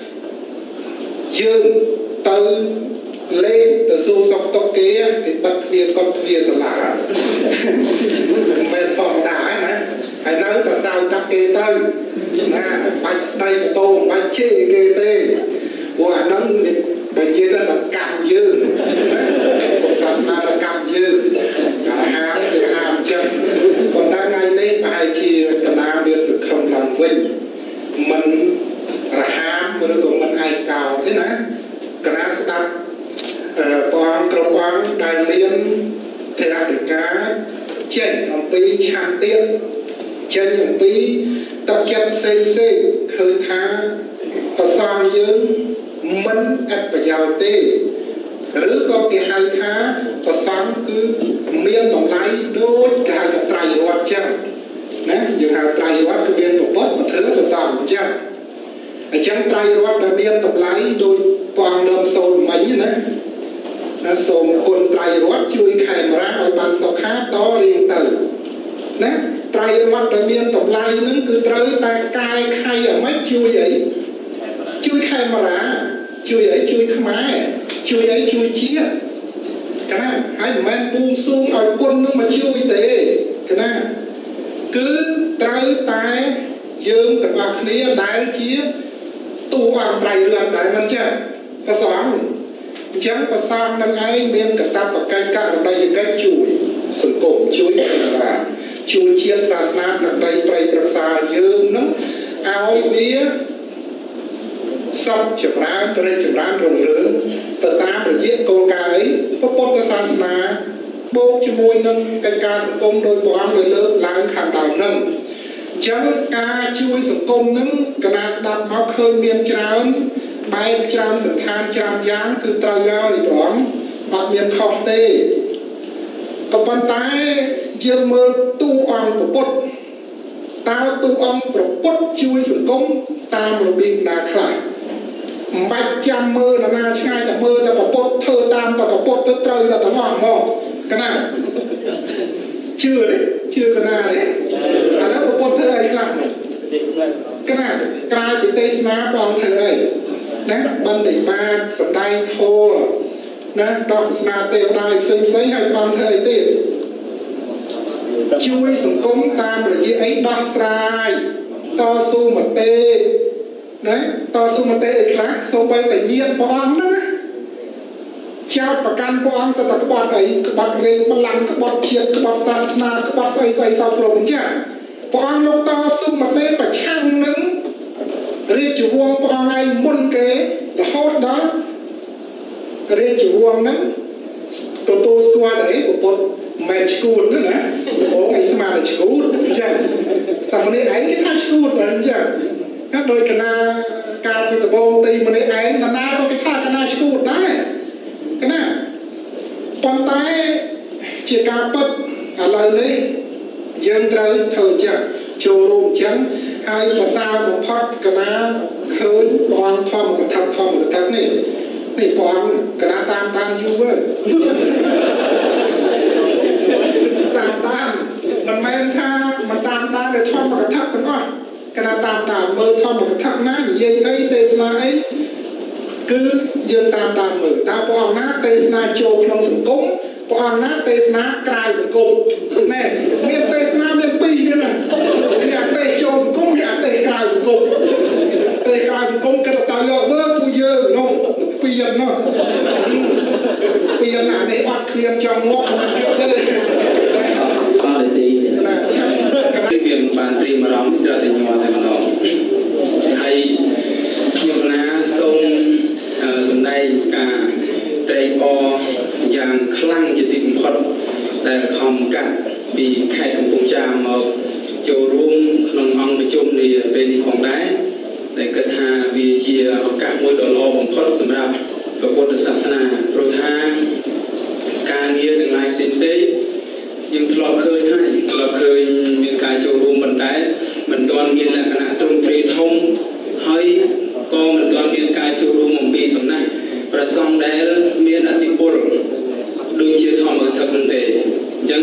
យើងទៅលេងទៅសួរសុខទុក្ខគេគេបិទទ្វារកត់ទ្វារសាលាមិនមែនផងដែរណាហើយនៅតែសៅតាគេទៅណាបាច់ដៃបតោបាច់ជេរគេទេព្រោះអាហ្នឹងបើនិយាយទៅតែកម្មយើងណាសាសនាទៅកម្មយើងអាហារគឺអាហារចឹងប៉ុន្តែថ្ងៃនេះប្រហែលជាកណ្ដាលមានសង្ឃឹមឡើងវិញមិនរហាមឬក៏មិនឯកោទេណាកណ្ដាលស្ដាប់ព្រះអង្គគ្រប់អង្គដែលមានធរណិកាចេញអំពីឆន្ទៈចេញអំពីទឹកចិត្តផ្សេងផ្សេងឃើញថាប្រសងយើងមិនអត្ថប្រយោជន៍ទេឬក៏គេហៅថាប្រសងគឺមានតម្លៃដូចគេហៅថាត្រៃរតន៍ចឹងណាយើងហៅត្រៃរតន៍គឺមានប្រពុតប្រធើប្រសងចឹងអញ្ចឹងត្រៃរតន៍ដែលមានតម្លៃដូចព្រះអង្គលើកសូត្រមិញណាណាសូមគុណត្រៃរតន៍ជួយខេមរាឲ្យបានសុខាតរៀងទៅណាត្រៃរតន៍ដែលមានតម្លៃហ្នឹងគឺត្រូវតែកាយខៃអាម៉េចជួយអីជួយខេមរាជួយអីជួយខ្មែរជួយអីជួយជាតិកណាហើយមិនមែនបួងសួងឲ្យគុណនឹងមកជួយទេកណាគឺត្រូវតែយើងទាំងអស់គ្នាដែលជាទូអង្គត្រៃរតន៍ដែរមិនចឹងប្រសងអញ្ចឹងប្រសងនឹងឯងមានកាតព្វកិច្ចករណីយកិច្ចជួយសង្គមជួយសម្រាប់ជួយជាតិសាសនានិងដីព្រៃប្រសាយើងនឹងឲ្យវាសពចម្រើនទៅរីកចម្រើនរុងរឿងទៅតាមរយៈគោលការណ៍អីពុទ្ធសាសនាបូកជាមួយនឹងកិច្ចការសង្គមដោយព្រះអង្គលើលើកឡើងខាងដើមនឹងអញ្ចឹងការជួយសង្គមនឹងកណាស្ដាប់មកឃើញមានច្រើនបែបច្រើនសន្តានច្រើនយ៉ាងគឺត្រូវហើយព្រះអង្គអត់មានខុសទេក៏ប៉ុន្តែយើងមើលទូអង្គពុទ្ធតើទូអង្គប្រពុតជួយសង្គមតាមរបៀបណាខ្លះមិនបាច់ចាំមើលណាឆ្ងាយតែមើលតែប្រពុតធ្វើតាមតែប្រពុតទៅត្រូវតែទាំងអស់មកកណាជឿទេជឿកណាទេអានោះប្រពុតធ្វើអីខ្លះកណាក្រៅពីទេសនាព្រះអង្គធ្វើអីណាបណ្ឌិបាតសម្ដែងធម៌ណាដកស្នាទេវតាផ្សេងផ្សេងហើយព្រះអង្គធ្វើអីទៀតជួយសង្គមតាមរយៈអីដោះស្រាយតស៊ូមតិណាតស៊ូមតិអីខ្លះសូម្បីតែញាតិព្រះអង្គហ្នឹងណាចោតប្រកាន់ព្រះអង្គសិតតែក្បត់អីក្បត់រេងបលាំងក្បត់ជាតិក្បត់សាសនាក្បត់ស្អីស្អីសោកគ្រប់អញ្ចឹងព្រះអង្គលោកតស៊ូមតិប្រឆាំងនឹងរាជវង្សព្រះអង្គឯងមុនគេរហូតដល់រាជវង្សហ្នឹងទទួលស្គាល់តែពុទ្ធមិនឈួតណាណាបងឯងស្មានតែឈួតអញ្ចឹងតែម្នាក់ឯងគេថាឈួតអញ្ចឹងណាដោយកណាការពីដបងទីម្នាក់ឯងណាណាក៏គេថាកណាឈួតដែរកណាប៉ុន្តែជាការពិតឥឡូវនេះយើងត្រូវធ្វើអញ្ចឹងចូលរួមអញ្ចឹងហើយភាសាបំផុតកណាឃើញព្រះអង្គធម្មកថាធម្មកថានេះនេះព្រះអង្គកណាតាមតាមយូរហើយតាមតាមមិនមែនថាមិនតាមតាមតែធម្មកថាទាំងអស់កណាតាមតាមមើលធម្មកថាណានិយាយអីទេសនាអីគឺយើងតាមតាមមើលតើព្រះអង្គណាទេសនាចូលក្នុងសង្គមព្រះអង្គណាទេសនាក្រៅសង្គមណែមានទេសនាមានពីរទៀតណាមានអទេសចូលសង្គមមានអទេសក្រៅសង្គមទេសក្រៅសង្គមគេទៅយកមើលពួកយើងនោះពីរនោះពីរណានេះអត់ឃ្លៀមចំមកទៀតទេបាទទីណាគេបានត្រៀមអារម្មណ៍ស្រាប់តែញ័រតែម្ដងហើយខ្ញុំណាសូមសម្ដែងការត្រេកអរយ៉ាងខ្លាំងជាទីបំផុតដែលខំកាត់ពីខេត្តកំពង់ចាមមកចូលរួមក្នុងអង្គប្រជុំនេះពេលនេះផងដែរដែលគិតថាវាជាឱកាសមួយដ៏ល្អបំផុតសម្រាប់ព្រះពុទ្ធសាសនាព្រោះថាការងារទាំងឡាយផ្សេងផ្សេងយើងធ្លាប់ឃើញហើយធ្លាប់ឃើញមានការចូលរួមប៉ុន្តែមិនទាន់មានលក្ខណៈទ្រង់ទ្រាយធំហើយក៏មិនទាន់មានការចូលរួមអំពីសំណាក់ព្រះសង្ឃដែលមានអធិពលដូចជាធម្មធម៌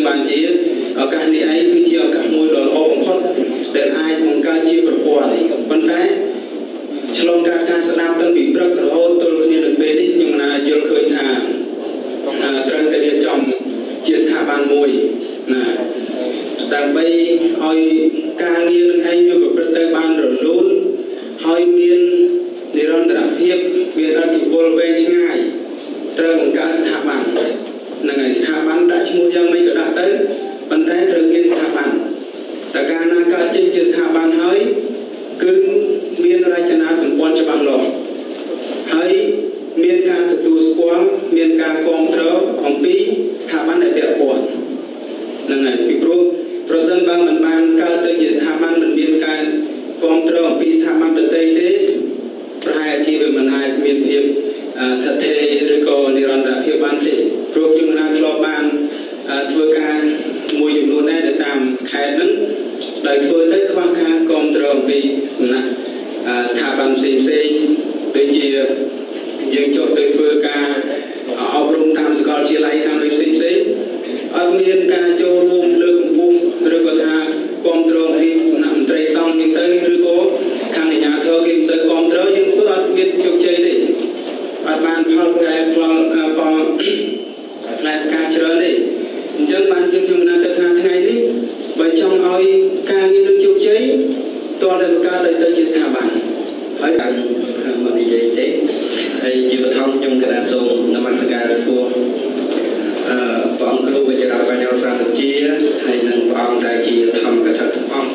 បានជាឱកាសនេះឯងគឺជាឱកាសមួយដ៏ល្អបំផុតដែលអាចបង្កើតជាប្រព័ន្ធប៉ុន្តែឆ្លងកាត់ការស្ដាប់តាំងពីព្រឹករហូតទល់គ្នានៅពេលនេះខ្ញុំណាយល់ឃើញថាត្រូវតែរៀបចំជាស្ថាប័នមួយណាដើម្បីឲ្យការងារនឹងឯងវាប្រព្រឹត្តទៅបានរលូនហើយមាននិរន្តរភាពមានអធិពលវែងឆ្ងាយត្រូវបង្កើតស្ថាប័នហ្នឹងហើយស្ថាប័នដាក់ឈ្មោះយ៉ាងម៉េចក៏ដាក់ទៅប៉ុន្តែត្រូវមានស្ថាប័នតែការណាកើតចេញជាស្ថាប័នហើយគឺមានរចនាសម្ព័ន្ធច្បាស់លាស់ហើយមានការទទួលស្គាល់មានការគ្រប់គ្រងអំពីស្ថាប័នដែលពាក់ព័ន្ធហ្នឹងហើយពីព្រោះប្រសិនបើមិនបានកើតទៅជាស្ថាប័នមិនមានការគ្រប់គ្រងអំពីស្ថាប័នដទៃទេប្រហែលជាវាមិនអាចមានភាពថិតថេរឬក៏និរន្តរភាពបានទេព្រោះយើងណាធ្លាប់បានធ្វើការមួយចំនួនដែរនៅតាមខេត្តហ្នឹងដោយធ្វើទៅខ្វះការគ្រប់គ្រងអំពីសំណាក់ស្ថាប័នផ្សេងផ្សេងដូចជាយើងចុះទៅធ្វើការអប់រំតាមសាកលវិទ្យាល័យតាមផ្សេងផ្សេងអត់មានការចូលរួមលើកកម្ពស់ឬក៏ថាគ្រប់គ្រងពីសំណាក់មន្ត្រីសង្ឃនេះទៅឬក៏ខាងអាជ្ញាធរគេមិនសូវគ្រប់គ្រងយើងធ្វើអត់មានជោគជ័យទេអត់បានផលប្រែផលផលផ្លែផ្កាច្រើនទេអញ្ចឹងបានយើងខ្ញុំណាគិតថាថ្ងៃនេះបើចង់ឲ្យការងារនឹងជោគជ័យតើតែបង្កើតទៅជាស្ថាប័នហើយបានមកនិយាយទេហើយជាបឋមខ្ញុំកណាសូមនមស្ការចំពោះអឺព្រះអង្គគ្រូវិជ្ជបញ្ញោសាស្ត្រជាហើយនិងព្រះអង្គដែលជាធម្មកថាទាំងអស់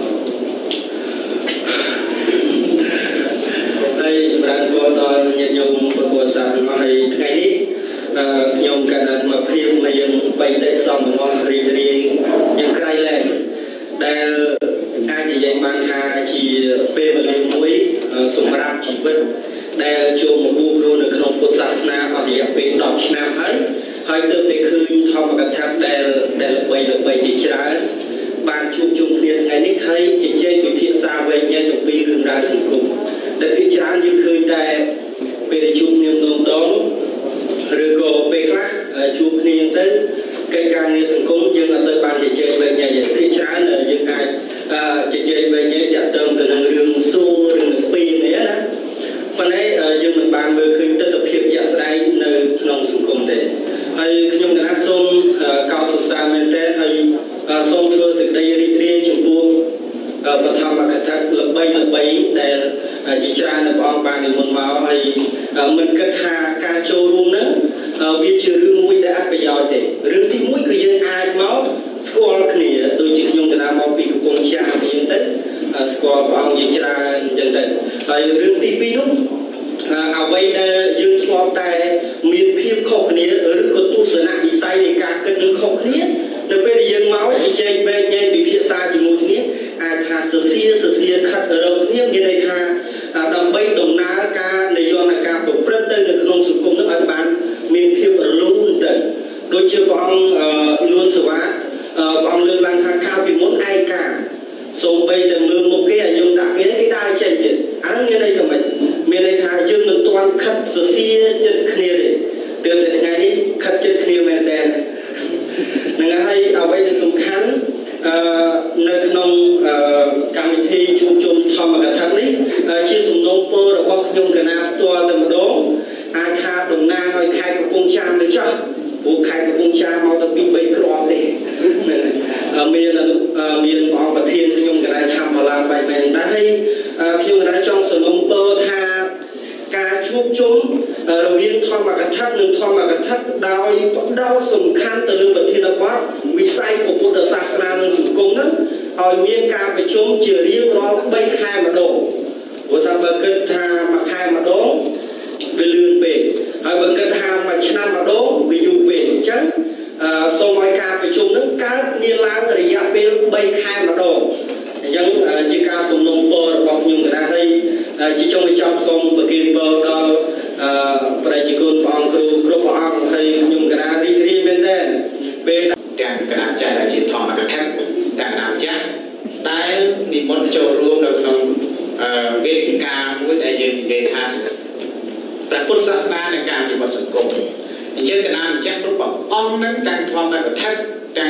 ហើយចម្រើនពរដល់ញាតិញោមពុទ្ធបរិស័ទទាំងអស់ហើយថ្ងៃនេះខ្ញុំកណ្ដាលមកព្រៀងមានបីដេកសំបំណរីរីយ៉ាងក្រៃលែងដែលអាចនិយាយបានថាជាពេលវេលាមួយសម្រាប់ជីវិតដែលចូលមកបួសរស់នៅក្នុងពុទ្ធសាសនាអស់រយៈពេលដប់ឆ្នាំហើយហើយទើបតែឃើញធម្មកថាដែលដែលល្បីល្បីជាច្រើនបានជួបជុំគ្នាថ្ងៃនេះហើយជជែកពិភាក្សាវែងញែកអំពីរឿងរ៉ាវសង្គមដែលភាគច្រើនយើងឃើញតែពេលជួបគ្នាម្ដងម្ដងឬក៏ពេលខ្លះជួបគ្នាទៅកិច្ចការងារសង្គមយើងអត់សូវបានជជែកវែងញែកភាគច្រើនយើងអាចជជែកវែងញែកតាក់ទងទៅនឹងរឿងសួររឿងស្ពីនេះណាប៉ុន្តែយើងមិនបានមើលឃើញទស្សនវិជ្ជាជាក់ស្ដែងនៅក្នុងសង្គមទេហើយខ្ញុំកណាសូមកោតសរសើរមែនទែនហើយសូមធ្វើសេចក្តីរីករាយចំពោះបឋមកថាល្បីល្បីដែលជាច្រើននៅព្រះអង្គបាននិមន្តមកហើយមិនគិតថាការចូលរួមហ្នឹងវាជារឿងមួយដែលអត្ថប្រយោជន៍ទេរឿងទីមួយគឺយើងអាចមកស្គាល់គ្នាដូចជាខ្ញុំកណាមកពីកំពង់ចាមអញ្ចឹងទៅស្គាល់ព្រះអង្គជាច្រើនអញ្ចឹងទៅហើយរឿងទីពីរនោះអ្វីដែលយើងធ្លាប់តែមានភាពខុសគ្នាឬក៏ទស្សនវិស័យនៃការគិតនឹងខុសគ្នានៅពេលដែលយើងមកជជែកវែងញែកពិភាក្សាជាមួយគ្នាអាចថាសរសៀរសរសៀរខិតរកគ្នាមានន័យថាដើម្បីដំណើរការនយោបាយការប្រព្រឹត្តទៅនៅក្នុងសង្គមនោះឲ្យបានមានភាពរលូនទៅដូចជាព្រះអង្គលួនសវ៉ាព្រះអង្គលើកឡើងថាកាលពីមុនឯកាសូម្បីតែមើលមុខគេអាយុដាក់គេគេដើរចេញទៀតអានោះមានន័យថាម៉េចមានន័យថាយើងមិនទាន់ខិតសរសៀរចិត្តគ្នាទេទើបតែថ្ងៃនេះខិតចិត្តគ្នាមែនតើនឹងហើយអ្វីដែលសំខាន់អឺនៅក្នុងកម្មវិធីជួបជុំធម្មកថានេះជាសំណូមពររបស់ខ្ញុំកណាផ្ទាល់តែម្ដងអាចថាតំណាងឲ្យខេត្តកំពង់ចាមទៅចោះព្រោះខេត្តកំពង់ចាមមកទៅពីបីគ្រាប់ទេមានមានអង្គប្រធានខ្ញុំកណាឆាំបឡាបៃមែនដែរហើយខ្ញុំកណាចង់សំណូមពរថាការជួបជុំរវាងធម្មកថានិងធម្មកថាដោយផ្ដោតសំខាន់ទៅលើប្រធានបទវិស័យពុទ្ធសាសនានិងសង្គមហ្នឹងឲ្យមានការប្រជុំជារៀងរាល់បីខែម្ដងព្រោះថាបើគិតថាមួយខែម្ដងវាលឿនពេកហើយបើគិតថាមួយឆ្នាំម្ដងវាយូរពេកអញ្ចឹងសូមឲ្យការប្រជុំហ្នឹងកើតមានឡើងរយៈពេលបីខែម្ដងអញ្ចឹងជាការសំណូមពររបស់ខ្ញុំកណាហើយជាចុងបញ្ចប់សូមប្រគេនពរដល់ប្រជាជនព្រះអង្គគ្រូគ្រប់ព្រះអង្គហើយខ្ញុំកណារីករាយមែនទែនពេលទាំងគណៈចាស់ដែលជាធម្មកថាទាំងគណៈចាស់ដែលនិមន្តចូលរួមនៅក្នុងវេទិកាមួយដែលយើងនិយាយថាព្រះពុទ្ធសាសនានិងការជីវិតសង្គមអញ្ចឹងគណៈចាស់គ្រប់ព្រះអង្គនឹងទាំងធម្មកថាទាំងគណៈច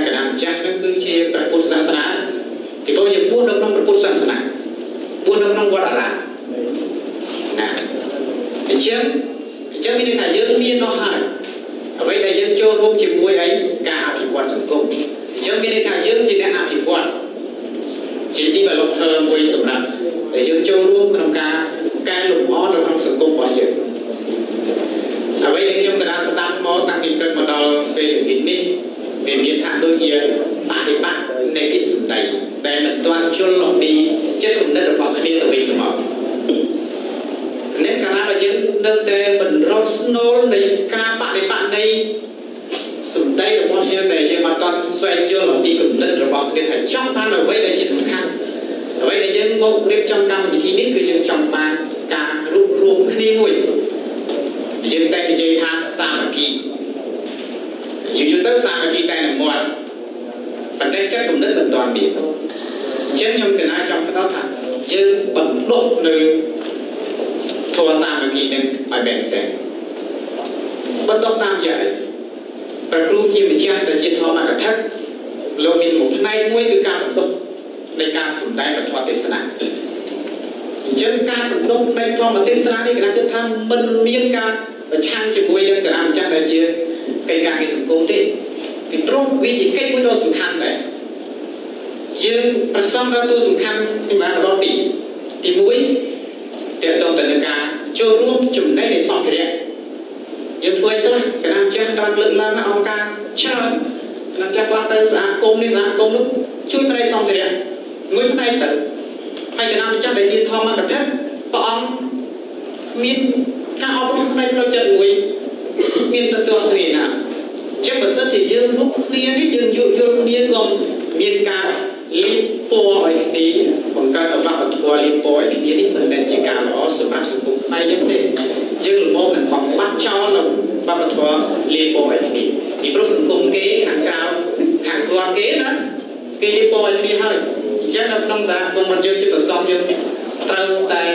ចាស់នឹងគឺជាព្រះពុទ្ធសាសនាពីព្រោះយើងបួសនៅក្នុងព្រះពុទ្ធសាសនាបួសនៅក្នុងវត្តអារាមណាអញ្ចឹងអញ្ចឹងមានន័យថាយើងមាននោះហើយអ្វីដែលយើងចូលរួមជាមួយអីការអភិវឌ្ឍសង្គមអញ្ចឹងមានន័យថាយើងជាអ្នកអភិវឌ្ឍជា developer មួយសម្រាប់ដែលយើងចូលរួមក្នុងការកែលម្អនៅក្នុងសង្គមរបស់យើងអ្វីដែលខ្ញុំកណ្ដាលស្ដាប់មកតាំងពីព្រឹកមកដល់ពេលនេះនេះវាមានថាដូចជាបដិបត្តិនៃវិសុទ្ធិដែលមិនទាន់ជល់អំពីចិត្តគំនិតរបស់គ្នាទៅវិញទៅមកអ្នកកាលណាយើងនៅតែមិនរកស្នូលនៃការបដិបត្តិនៃសម្ដីរបស់យើងដែលយើងមិនទាន់ស្វែងយល់អំពីគំនិតរបស់គ្នាថាចង់បានអ្វីដែលជាសំខាន់អ្វីដែលយើងមករៀបចំកម្មវិធីនេះគឺយើងចង់បានការរួបរวมគ្នាមួយយើងតែនិយាយថាសាមគ្គីយូរយូរទៅសាមគ្គីតែនឹងមាត់ប៉ុន្តែចិត្តគំនិតមិនទាន់មានអញ្ចឹងខ្ញុំកណាចង់ផ្ដោតថាយើងបណ្ដុះនៅធម៌សាមគ្គីនឹងឲ្យបែបតែបណ្ដុះតាមយ៉ាងព្រះគ្រូជាម្ចាស់ដែលជាធម្មកថាលោកមានមួយផ្នែកមួយគឺការបណ្ដុះនៃការសម្ដែងពធទេសនាអញ្ចឹងការបណ្ដុះនៃធម្មទេសនានេះកណាគិតថាមិនមានការប្រឆាំងជាមួយនឹងកណាម្ចាស់ដែលជាកិច្ចការងារសង្គមទេពីព្រោះវាជាកិច្ចមួយដ៏សំខាន់ដែរយើងប្រសំដល់ទូសំខាន់ពីបានដល់ពីទីមួយតើតើតើនឹងការចូលរួមចំណែកនៃសម្ភារៈយើងធ្វើឲ្យទៅកណាម្ចាស់តាមលើកឡើងអង្គការច្រើនកណាម្ចាស់ខ្លះទៅសហគមន៍នេះសហគមន៍នោះជួយផ្នែកសម្ភារៈមួយផ្នែកទៅហើយកណាម្ចាស់ដែលជាធម្មកថាព្រះអង្គមានការអប់រំផ្នែកផ្លូវចិត្តមួយមានតួគ្នាណាចឹងបើសិនជាយើងរួមគ្នានេះយើងយកយកគ្នាក៏មានការលីពណ៌ឲ្យគ្នាបង្កើតអបអរធម៌លីពណ៌ឲ្យគ្នានេះមិនមែនជាការល្អសម្រាប់សង្គមខ្មែរយើងទេយើងល្មមនឹងបំបត្តិចោលនៅបបធម៌លីពណ៌ឲ្យគ្នាពីព្រោះសង្គមគេខាងក្រៅខាងគាត់គេណាគេលីពណ៌ឲ្យគ្នាហើយអញ្ចឹងនៅក្នុងសហគមន៍របស់យើងជាប្រសំយើងត្រូវតែ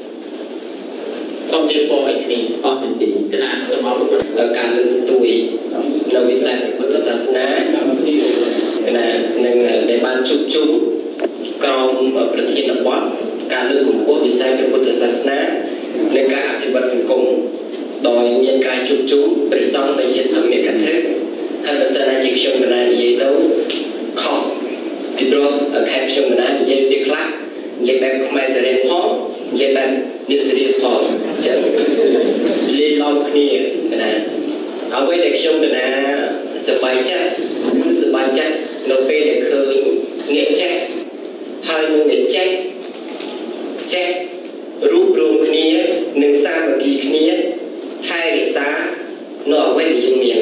ต้องเรียนปอยนี่อ๋อเป็นขนาดสมองการเลือกสตุยในวิสัยพุทธศาสนาขณะหนึ่งในบ้านชุบชุบกรมประเทศตะวันการเลือกกลุ่มพวกวิสัยพุทธศาสนาในการอภิวัตสังคมโดยมีการชุบชุบประสานในเชิงธรรมะกันเถอะให้ภาษาจิตชมมนาเยโตขอบที่รวมแคปชมมนาเยติคลักเยแบบขมายแสดงพร้อมเยแบบนิสริพอจะเลี้ยงเราเนี่ยนะเอาไว้เด็กชมนะสบายใจสบายใจเราไปเด็กเคยเงี้ยใจให้มึงเงี้ยใจใจรูปรวมគ្នានឹងសាមគ្គីគ្នាថែរក្សានៅអ្វីដែលយើងមាន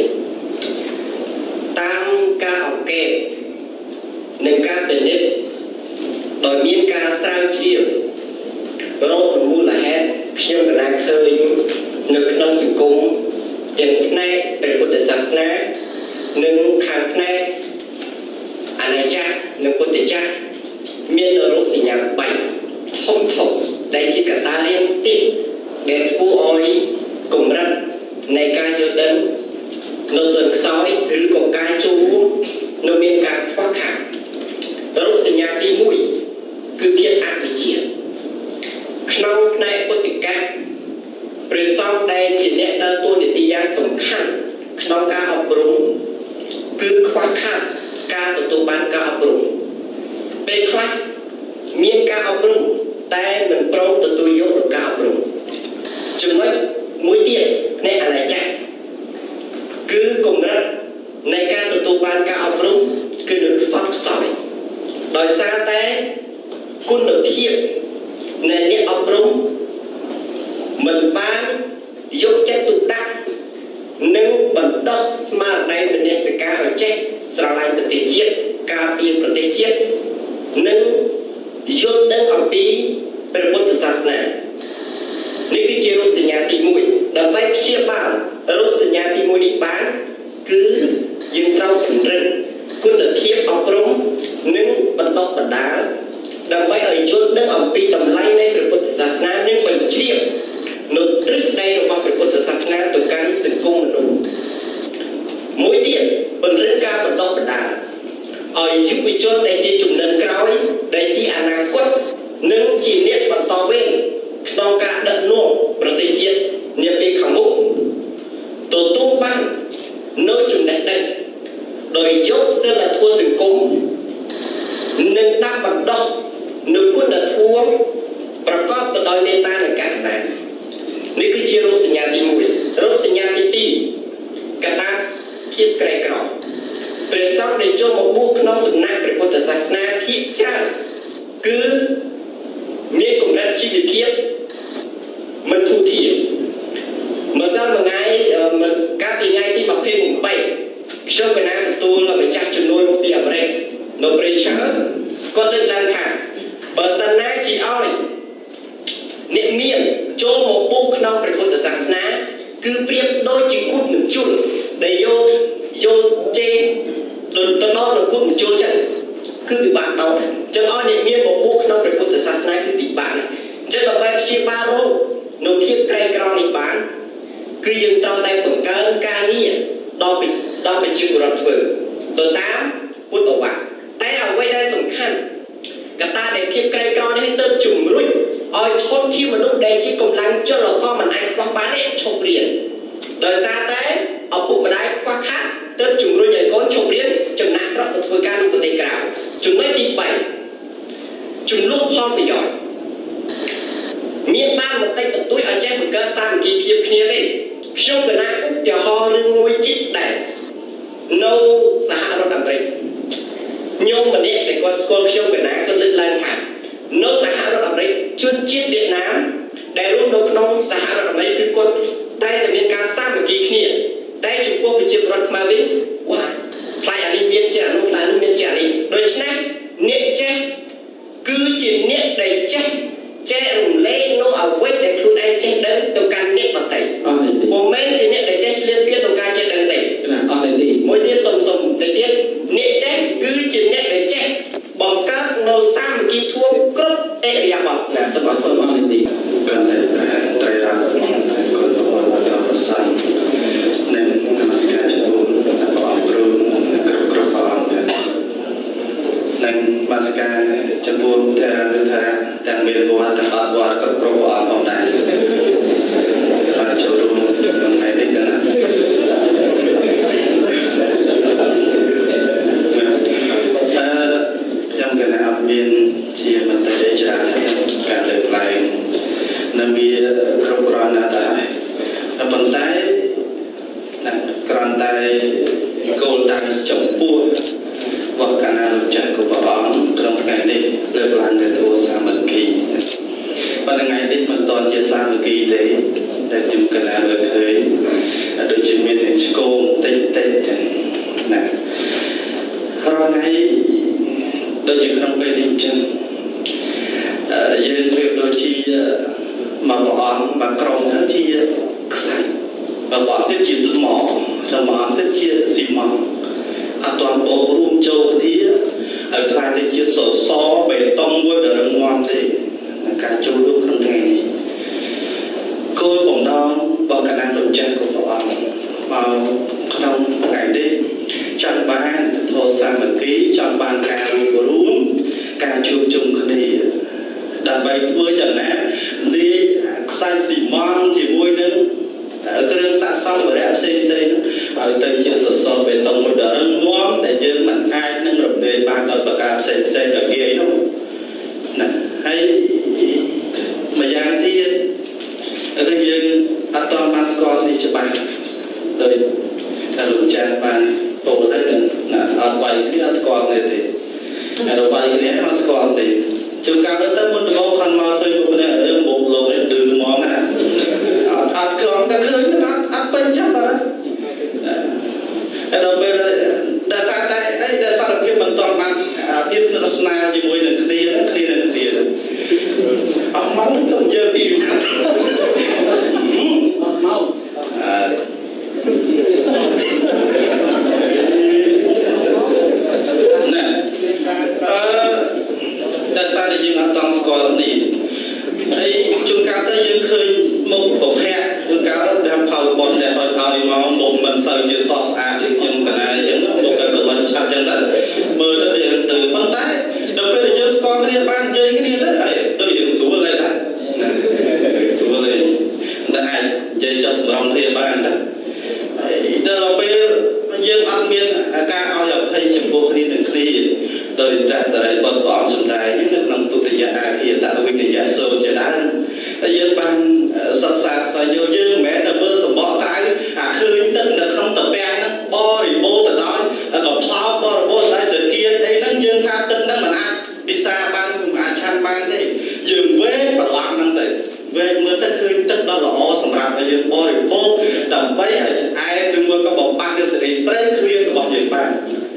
តាមការអង្កេតនិងការពិនិត្យដោយមានការស្រាវជ្រាវរកមូលហេតុខ្ញុំកណាឃើញនៅក្នុងសង្គមទាំងផ្នែកព្រះពុទ្ធសាសនានិងខាងផ្នែកអាណាចក្រនិងពុទ្ធចក្រមានរោគសញ្ញាបីធំធំដែលជាកត្តារាំងស្ទះដែលធ្វើឲ្យកម្រិតនៃការយល់ដឹងនៅទន់ខ្សោយឬក៏ការចូលរួមនៅមានការខ្វះខាតរោគសញ្ញាទីមួយគឺភាពអវិជ្ជាក្នុងផ្នែកពុទ្ធិកៈព្រះសង្ឃដែលជាអ្នកដើរតួនាទីយ៉ាងសំខាន់ក្នុងការអប់រំគឺខ្វះខាតការទទួលបានការអប់រំពេលខ្លះមានការអប់រំតែមិនព្រមទទួលយកការអប់រំចំណុចមួយទៀតផ្នែកអាណាចក្រគឺកម្រិតនៃការទទួលបានការអប់រំគឺនៅខ្សត់ខ្សោយដោយសារតែគុណភាពនៃអ្នកអប់រំមិនបានយកចិត្តទុកដាក់និងបណ្ដុះស្មារតីមនសិការឲ្យចេះស្រឡាញ់ប្រទេសជាតិការពារប្រទេសជាតិនិងយល់ដឹងអំពីព្រះពុទ្ធសាសនានេះគឺជារោគសញ្ញាទីមួយដើម្បីព្យាបាលរោគសញ្ញាទីមួយនេះបានគឺយើងត្រូវពង្រឹងគុណភាពអប់រំនិងបណ្ដុះបណ្ដាលដើម្បីឲ្យយល់ដឹងអំពីតម្លៃនៃព្រះពុទ្ធសាសនានិងបញ្ជ្រាបនៅទ្រឹស្ដីរបស់ព្រះពុទ្ធសាសនាទៅកាន់សង្គមមនុស្សមួយទៀតពង្រឹងការបណ្ដុះបណ្ដាលឲ្យយុវជនដែលជាជំនាន់ក្រោយដែលជាអនាគតនិងជាអ្នកបន្តវេនក្នុងការដឹកនាំប្រទេសជាតិនាពេលខាងមុខទទួលបាននូវចំណេះដឹងដោយយកសិលធម៌សង្គមនិងដាំបណ្ដុះនូវគុណធម៌ប្រកបទៅដោយមេត្តានិងករុណានេះគឺជារោគសញ្ញាទីមួយរោគសញ្ញាទីពីរកត្តាភាពក្រីក្រព្រះសង្ឃដែលចូលមកបួសក្នុងសំណាក់ព្រះពុទ្ធសាសនាភាគច្រើនគឺមានកម្រិតជីវភាពមិនធូរធារម្សិលមួយថ្ងៃកាលពីថ្ងៃទីยี่สิบแปดខ្ញុំកណាទទួលម្ចាស់ជំនួយពីអាមេរិកនៅព្រៃឈើគាត់លើកឡើងថាបើសិនណាជាឲ្យអ្នកមានចូលមកបួសក្នុងព្រះពុទ្ធសាសនាគឺប្រៀបដូចជាគុណមញ្ជុលដែលយកយកជេរទៅដល់គុណមញ្ជុលចឹងគឺពិបាកដល់ចឹងឲ្យអ្នកមានមកបួសក្នុងព្រះពុទ្ធសាសនាគឺពិបាកចឹងដើម្បីព្យាបាលរោគនៅភាពក្រីក្រនេះបានគឺយើងត្រូវតែបង្កើនការងារដល់ដល់ប្រជាពលរដ្ឋធ្វើទៅតាមពុទ្ធបទតែអ្វីដែលសំខាន់កត្តាដែលភាពក្រីក្រនេះទៅជំរុញឲ្យធនធានមនុស្សដែលជាកម្លាំងចលករមិនអាចខ្វះបានទេឈប់រៀនដោយសារតែឪពុកម្ដាយខ្វះខាតទៅជំរុញឲ្យកូនឈប់រៀនចំណាក់ស្រុកទៅធ្វើការនៅប្រទេសក្រៅចំណុចទីបីចំនួនផលប្រយោជន៍មានបានបន្តិចបន្តួចឲ្យចេះបង្កើតសាមគ្គីភាពគ្នាទេខ្ញុំកណាឧទាហរណ៍រឿងមួយជាក់ស្ដែងនៅសហរដ្ឋអាមេរិកញោមម្នាក់ដែលគាត់ស្គាល់ខ្ញុំកណាគាត់លើកឡើងថានៅសហរដ្ឋអាមេរិកជនជាតិវៀតណាមដែលរស់នៅក្នុងសហរដ្ឋអាមេរិកគឺគាត់តែតែមានការសាមគ្គីគ្នាតែចំពោះប្រជាពលរដ្ឋខ្មែរវិញវ៉ាផ្លៃអានេះមានចេះអានោះផ្លៃនោះមានចេះអានេះដូច្នេះអ្នកចេះគឺជាអ្នកដែលចេះចែករំលែកនៅអ្វីដែលខ្លួនឯងចេះដឹងទៅកាន់អ្នកដទៃមិនមែនជាអ្នកដែលចេះឆ្លៀនពៀនក្នុងការចេះដឹងទេអត់ទេមួយទៀតសុំសុំទៅទៀតអ្នកចេះគឺជាអ្នកដែលចេះបង្កើតនៅសាមគ្គីធម៌គ្រប់អេរិយាបថណាសម្រាប់ធ្វើអត់ទេកាន់តែត្រៃរ៉ាប់គាត់บอกว่าសាច់និងនមស្ការជូនព្រះអង្គគ្រូគ្រប់គ្រប់អង្គនិងបាសកាចំពោះថេរានុថេរាទាំងមានវត្តទាំងអត់វត្តគ្រប់គ្រប់អង្គផងដែរហើយចូលរួមក្នុងថ្ងៃនេះណាអឺខ្ញុំកណាអត់មានជាមតិច្រើនការលើកឡើងនៅវាគ្រប់គ្រាន់ណាស់ដែរប៉ុន្តែគ្រាន់តែគោលដៅចំពោះវត្តកណាលោកចាស់គ្រប់ព្រះអង្គក្នុងថ្ងៃនេះលើកឡើងទៅសាមគ្គីប៉ុន្តែថ្ងៃនេះមិនតន់ជាសាមគ្គីទេតែខ្ញុំកណាមើលឃើញដូចជាមានឆ្កងតិចតិចចឹងណារាល់ថ្ងៃដូចជាក្នុងពេលនេះចឹងយើងប្រៀបដូចជាមកព្រះអង្គមកក្រុមទៅជាខ្សាច់មកព្រះអង្គទៀតជាថ្មแล้วព្រះអង្គទៀតជាស៊ីម៉ង់អត់ទាន់បូករួមចូលគ្នាឲ្យខ្លាចទៅជាសសរបេតុងមួយដែលរឹងមាំទេការចូលរួមក្នុងថ្ងៃនេះគោលបំណងរបស់គណៈលោកចាស់គ្រប់ព្រះអង្គមកក្នុងថ្ងៃនេះចង់បានធម៌សាមគ្គីចង់បានការរួមរួមការជួបជុំគ្នាដើម្បីធ្វើយ៉ាងណាលាយខ្សែស៊ីម៉ង់ជាមួយនឹងគ្រឿងស័ក្តិសមរយៈផ្សេងផ្សេងឲ្យទៅជាសសរបេតុងមួយដ៏រឹងមាំដែលយើងមិនអាចនឹងរំលាយបានដោយប្រការផ្សេងផ្សេងដ៏ងាយនោះណាហើយម្យ៉ាងទៀតគឺយើងអត់ទាន់បានស្គាល់នេះច្បាស់ដោយតែលោកចាស់បានពោលទៅណាអត់វាយគ្នាស្គាល់ទេទេតែរវាយគ្នាអត់ស្គាល់ទេជួនកាលទៅមុនដំបូងខាងមកឃើញមុខនេះមុខលោកនេះឌឺហ្មងណាអត់អត់ក្រំតែឃើញអត់អត់ពេញចាំបាទតែដល់ពេលដែលសារតែអីដែលសារភាពមិនតន់បានភាពស្និទ្ធស្នាលជាមួយនឹងគ្នាគ្នានឹងគ្នាអស់មកទៅយើងពីអត់មកអឺណែអឺតែសារតែយើងអត់តន់ស្គាល់នេះហើយជួនកាលទៅយើងឃើញមុខប្រភ័ក្រជួនកាលតាមផលបុណ្យដែលឲ្យឲ្យមកមុខមិនសូវជាសស្អាតដូចខ្ញុំកដោយព្រះសារីបុត្រព្រះអង្គសម្ដែងនៅក្នុងទុតិយអាគារតវិនយសូត្រជាដើមហើយយើងបានសិក្សាស្វែងយល់យើងមិនមែនតែមើលសម្បកក្រៅអាឃើញទឹកនៅក្នុងតពាំងហ្នឹងបរិបូរទៅដោយក៏ផ្លោកបរិបូរទៅទៅគៀនអីហ្នឹងយើងថាទឹកហ្នឹងមិនអាចពិសាបានមិនអាចឆាន់បានទេយើងវេប្រឡំហ្នឹងទៅវេមើលទៅឃើញទឹកដ៏ល្អសម្រាប់ឲ្យយើងបរិភោគដើម្បីឲ្យឆ្អែតឬមួយក៏បំបត្តិនូវសេរីស្រីគ្មានរបស់យើងបាន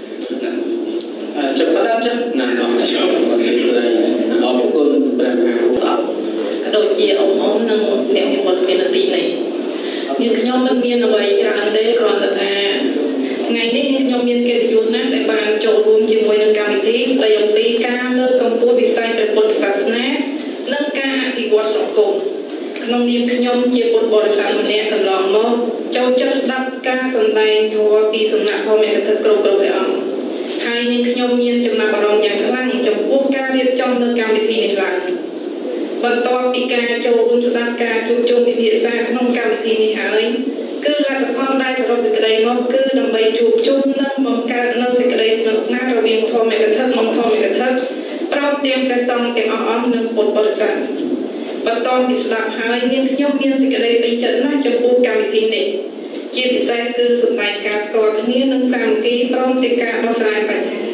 ចាំប៉ុណ្ណឹងចឹងណាស់ដល់ចាំអរគុណព្រះមហាក៏ដូចជាអមអមនឹងអ្នកនិមន្តមានទីនេះយើងខ្ញុំមិនមានអ្វីច្រើនទេគ្រាន់តែថាថ្ងៃនេះខ្ញុំមានកិត្តិយសណាស់ដែលបានចូលរួមជាមួយនឹងកម្មវិធីស្ដីអំពីការលើកកម្ពស់វិស័យព្រះពុទ្ធសាសនានិងការអភិវឌ្ឍសង្គមក្នុងនាមខ្ញុំជាពុទ្ធបរិស័ទម្នាក់កន្លងមកចូលចិត្តស្ដាប់ការសម្ដែងធម៌ពីសំណាក់ព្រះមេកថាគ្រប់គ្រប់ព្រះអង្គហើយនាងខ្ញុំមានចំណាប់អារម្មណ៍យ៉ាងខ្លាំងចំពោះការរៀបចំនៅកម្មវិធីនេះឡើងបន្ទាប់ពីការចូលរួមស្ដាប់ការជួបជុំពិភាក្សាក្នុងកម្មវិធីនេះហើយគឺលទ្ធផលដែលសរុបសេចក្តីមកគឺដើម្បីជួបជុំនិងបង្កើតនូវសេចក្តីស្និទ្ធស្នាលរវាងធម៌មេកថានិងធម៌មេកថាព្រមទាំងព្រះសង្ឃទាំងអស់អង្គនិងពុទ្ធបរិស័ទបន្ទាប់ពីស្ដាប់ហើយនាងខ្ញុំមានសេចក្តីពេញចិត្តណាស់ចំពោះកម្មវិធីនេះជាពិសេសគឺសម្ដែងការស្គាល់គ្នានិងសាមគ្គីព្រមទាំងការដោះស្រាយបញ្ហា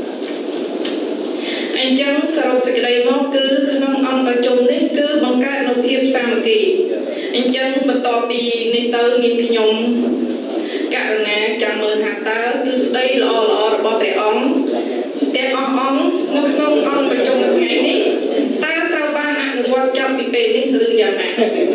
អញ្ចឹងសរុបសេចក្តីមកគឺក្នុងអង្គប្រជុំនេះគឺបង្កើតនូវភាពសាមគ្គីអញ្ចឹងបន្ទាប់ពីនេះទៅនាងខ្ញុំករណាចាំមើលថាតើគឺស្ដីល្អល្អរបស់ព្រះអង្គទាំងអស់អង្គនៅក្នុងអង្គប្រជុំនៅថ្ងៃនេះតើត្រូវបានអនុវត្តចាប់ពីពេលនេះឬយ៉ាងណា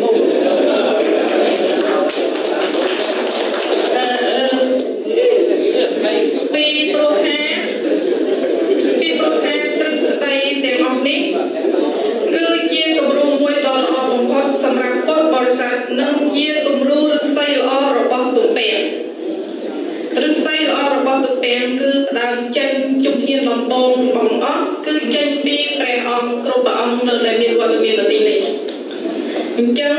ពីព្រោះថាពីព្រោះថាទ្រឹស្ដីទាំងអស់នេះគឺជាគំរូមួយដ៏ល្អបំផុតសម្រាប់ពុទ្ធបរិស័ទនិងជាគំរូឫស្សីល្អរបស់ទុពាំងឫស្សីល្អរបស់ទុពាំងគឺដើមចេញជំហានដំបូងបំអស់គឺចេញពីព្រះអង្គគ្រប់ព្រះអង្គនៅដែលមានវត្តមាននៅទីនេះអញ្ចឹង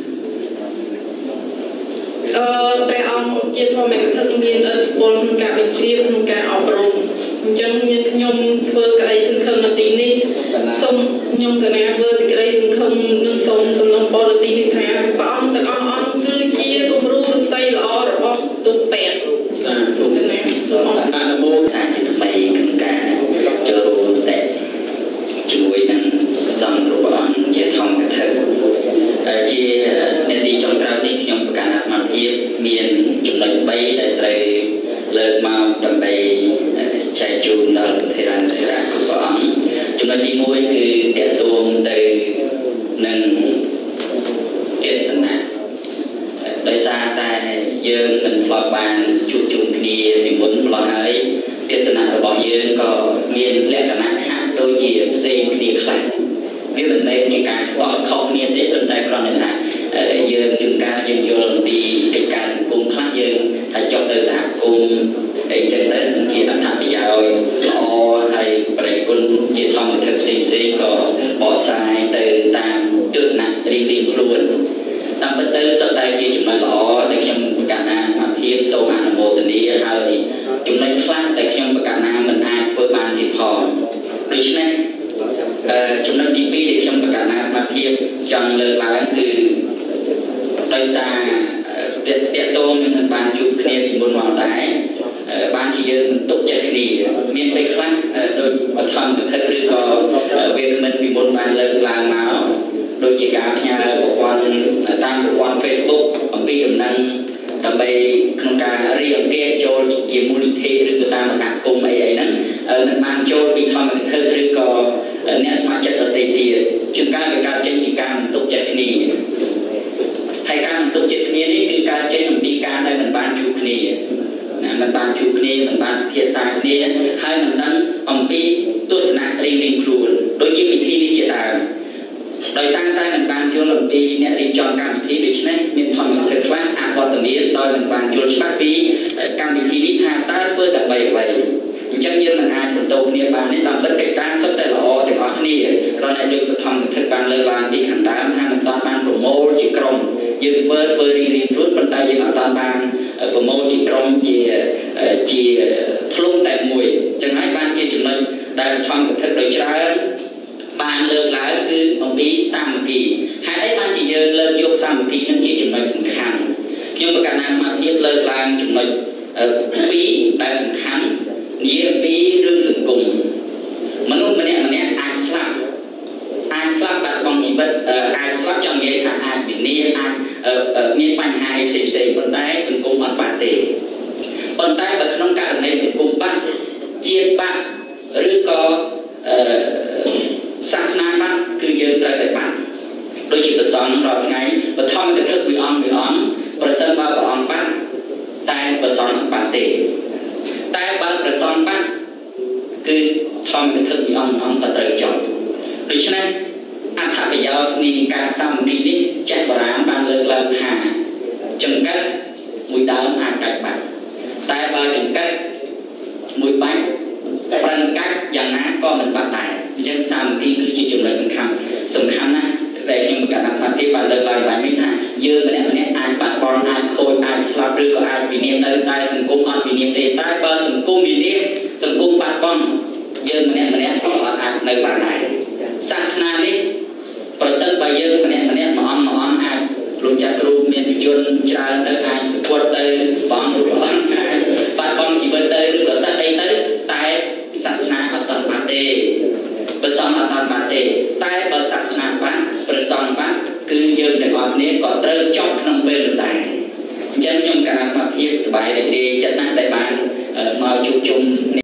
អឺព្រះអង្គជាធម្មកថាមានឥទ្ធិពលក្នុងការបញ្ជ្រាបក្នុងការអប់រំអញ្ចឹងយើងខ្ញុំធ្វើក្តីសង្ឃឹមនៅទីនេះសូមខ្ញុំកណាធ្វើសេចក្តីសង្ឃឹមនិងសូមសំណូមពរនៅទីនេះថាព្រះអង្គទាំងអស់អង្គគឺជាគំរូឫស្សីល្អរបស់ទុពាំងណាសូមអនុមោទនាទីថ្មីក្នុងការចូលរួមតែជាមួយនឹងសង្ឃគ្រប់ព្រះអង្គជាធម្មកថាជានាទីចុងក្រោយនេះខ្ញុំប្រកាសអាត្មាភាពមានចំណុចបីដែលត្រូវលើកមកដើម្បីចែកជូនដល់ពុទ្ធិរានធិរាគ្រប់ព្រះអង្គចំណុចទីមួយគឺទាក់ទងទៅនឹងទេសនាដោយសារតែយើងមិនធ្លាប់បានជួបជុំគ្នាពីមុនម្ល៉េះហើយទេសនារបស់យើងក៏មានលក្ខណៈហាក់ដូចជាផ្សេងគ្នាខ្លះវាមិនមែនជាការខ្វះខុសគ្នាទេប៉ុន្តែគ្រាន់តែថាយើងជួនកាលយើងយល់ពីកិច្ចការសង្គមខ្លះយើងថាចុះទៅសហគមន៍អីចឹងទៅជាអត្ថប្រយោជន៍ល្អហើយប្រតិគុណជាធម្មធិផ្សេងផ្សេងក៏បកស្រាយទៅតាមទស្សនៈរៀងរៀងខ្លួនតាមពិតទៅសុទ្ធតែជាចំណុចល្អដែលខ្ញុំប្រកាសណាមកភាពសូមអនុមោទនាហើយចំណុចខ្លះដែលខ្ញុំប្រកាសណាមិនអាចធ្វើបានទៀតផងដូច្នេះចំណុចទីពីរដែលខ្ញុំប្រកាសណាមកភាពចង់លើកឡើងគឺដោយសារតេតតងនឹងបានជួបគ្នាពីមុនមកដែរបានជាយើងទុកចិត្តគ្នាមានពេលខ្លះដោយបឋមគិតឬក៏វាគ្មិនពីមុនបានលើកឡើងមកដូចជាការផ្ញើប្រព័ន្ធតាមប្រព័ន្ធ Facebook អំពីដំណឹងដើម្បីក្នុងការរៀបអង្គាសចូលជាមូលនិធិឬក៏តាមសហគមន៍អីអីហ្នឹងមិនបានចូលពីធម្មគិតឬក៏អ្នកស្ម័គ្រចិត្តដទៃទៀតជួនកាលវាកើតចេញពីការទុកចិត្តគ្នាហើយការទុកចិត្តគ្នានេះគឺកើតចេញអំពីការដែលមិនបានជួបគ្នាណាមិនបានជួបគ្នាមិនបានភាសាគ្នាហើយមិនដឹងអំពីទស្សនៈរៀងរៀងខ្លួនដូចជាពិធីនេះជាដើមដោយសារតែមិនបានយល់អំពីអ្នករៀបចំកម្មវិធីដូច្នេះមានធម្មគិតខ្លះអវត្តមានដោយមិនបានយល់ច្បាស់ពីកម្មវិធីនេះថាតើធ្វើដើម្បីអ្វីអញ្ចឹងយើងមិនអាចបន្តគ្នាបានទេតាមពិតកិច្ចការសុទ្ធតែល្អទាំងអស់គ្នាគ្រាន់តែលើកបឋមគិតបានលើកឡើងពីខាងដើមថាមិនទាន់បានប្រមូលជាក្រុមយើងធ្វើធ្វើរៀងរៀងខ្លួនប៉ុន្តែយើងអត់ទាន់បានប្រមូលជាក្រុមជាជាធ្លុងតែមួយចឹងហើយបានជាចំណុចច្រើនបានលើកឡើងគឺអំពីសាមគ្គីហេតុអីបានជាយើងលើកយកសាមគ្គីនឹងជាចំណុចសំខាន់ខ្ញុំប្រកាសណាមកភាពលើកឡើងចំណុចពីរដែលសំខាន់និយាយពីរឿងសង្គមមនុស្សម្នាក់ម្នាក់អាចស្លាប់អាចស្លាប់បាត់បង់ជីវិតអាចស្លាប់ចង់និយាយថាអាចវិនាសអាចមានបញ្ហាផ្សេងផ្សេងប៉ុន្តែសង្គមអត់បាត់ទេប៉ុន្តែបើក្នុងករណីសង្គមបាត់ជាតិបាត់ឬក៏សាសនាបាត់គឺយើងត្រូវតែបាត់ដូចជាព្រះសង្ឃរាល់ថ្ងៃបឋមកថាពីអង្គពីអង្គប្រសិនបើព្រះអង្គបាត់តែព្រះសង្ឃបាត់ទេតែបើព្រះសង្ឃបាត់គឺធម្មកថាពីអង្គអង្គក៏ត្រូវចប់ដូច្នេះអត្ថប្រយោជន៍នៃការសាមគ្គីនេះចាស់បុរាណបានលើកឡើងថាចង្កេះមួយដើមអាចកាច់បាត់តែបើចង្កេះមួយបាច់ប្រឹងកាច់យ៉ាងណាក៏មិនបាត់ដែរអញ្ចឹងសាមគ្គីគឺជាចំណុចសំខាន់សំខាន់ណាស់ដែលខ្ញុំប្រកាសថាទេបានលើកឡើងឡើងនេះថាយើងម្នាក់ម្នាក់អាចបាត់បង់អាចខូចអាចស្លាប់ឬក៏អាចវិនាសទៅតែសង្គមអត់វិនាសទេតែបើសង្គមវិនាសសង្គមបាត់បង់យើងម្នាក់ម្នាក់ក៏អត់អាចនៅបានដែរសាសនានេះប្រសិនបើយើងម្នាក់ម្នាក់មួយអង្គមួយអង្គអាចលោកចាស់គ្រូមានវិជនច្រើនទៅអាចសួរទៅបងប្អូនបាត់បង់ជីវិតទៅឬក៏សិទ្ធអីទៅតែសាសនាអត់បានបាត់ទេព្រះសង្ឃអត់បានបាត់ទេតែបើសាសនាបាត់ព្រះសង្ឃបាត់គឺយើងទាំងអស់គ្នាក៏ត្រូវចប់ក្នុងពេលនោះដែរអញ្ចឹងខ្ញុំកណាត់មកភាពសប្បាយរីករាយចិត្តណាស់ដែលបានមកជួបជុំ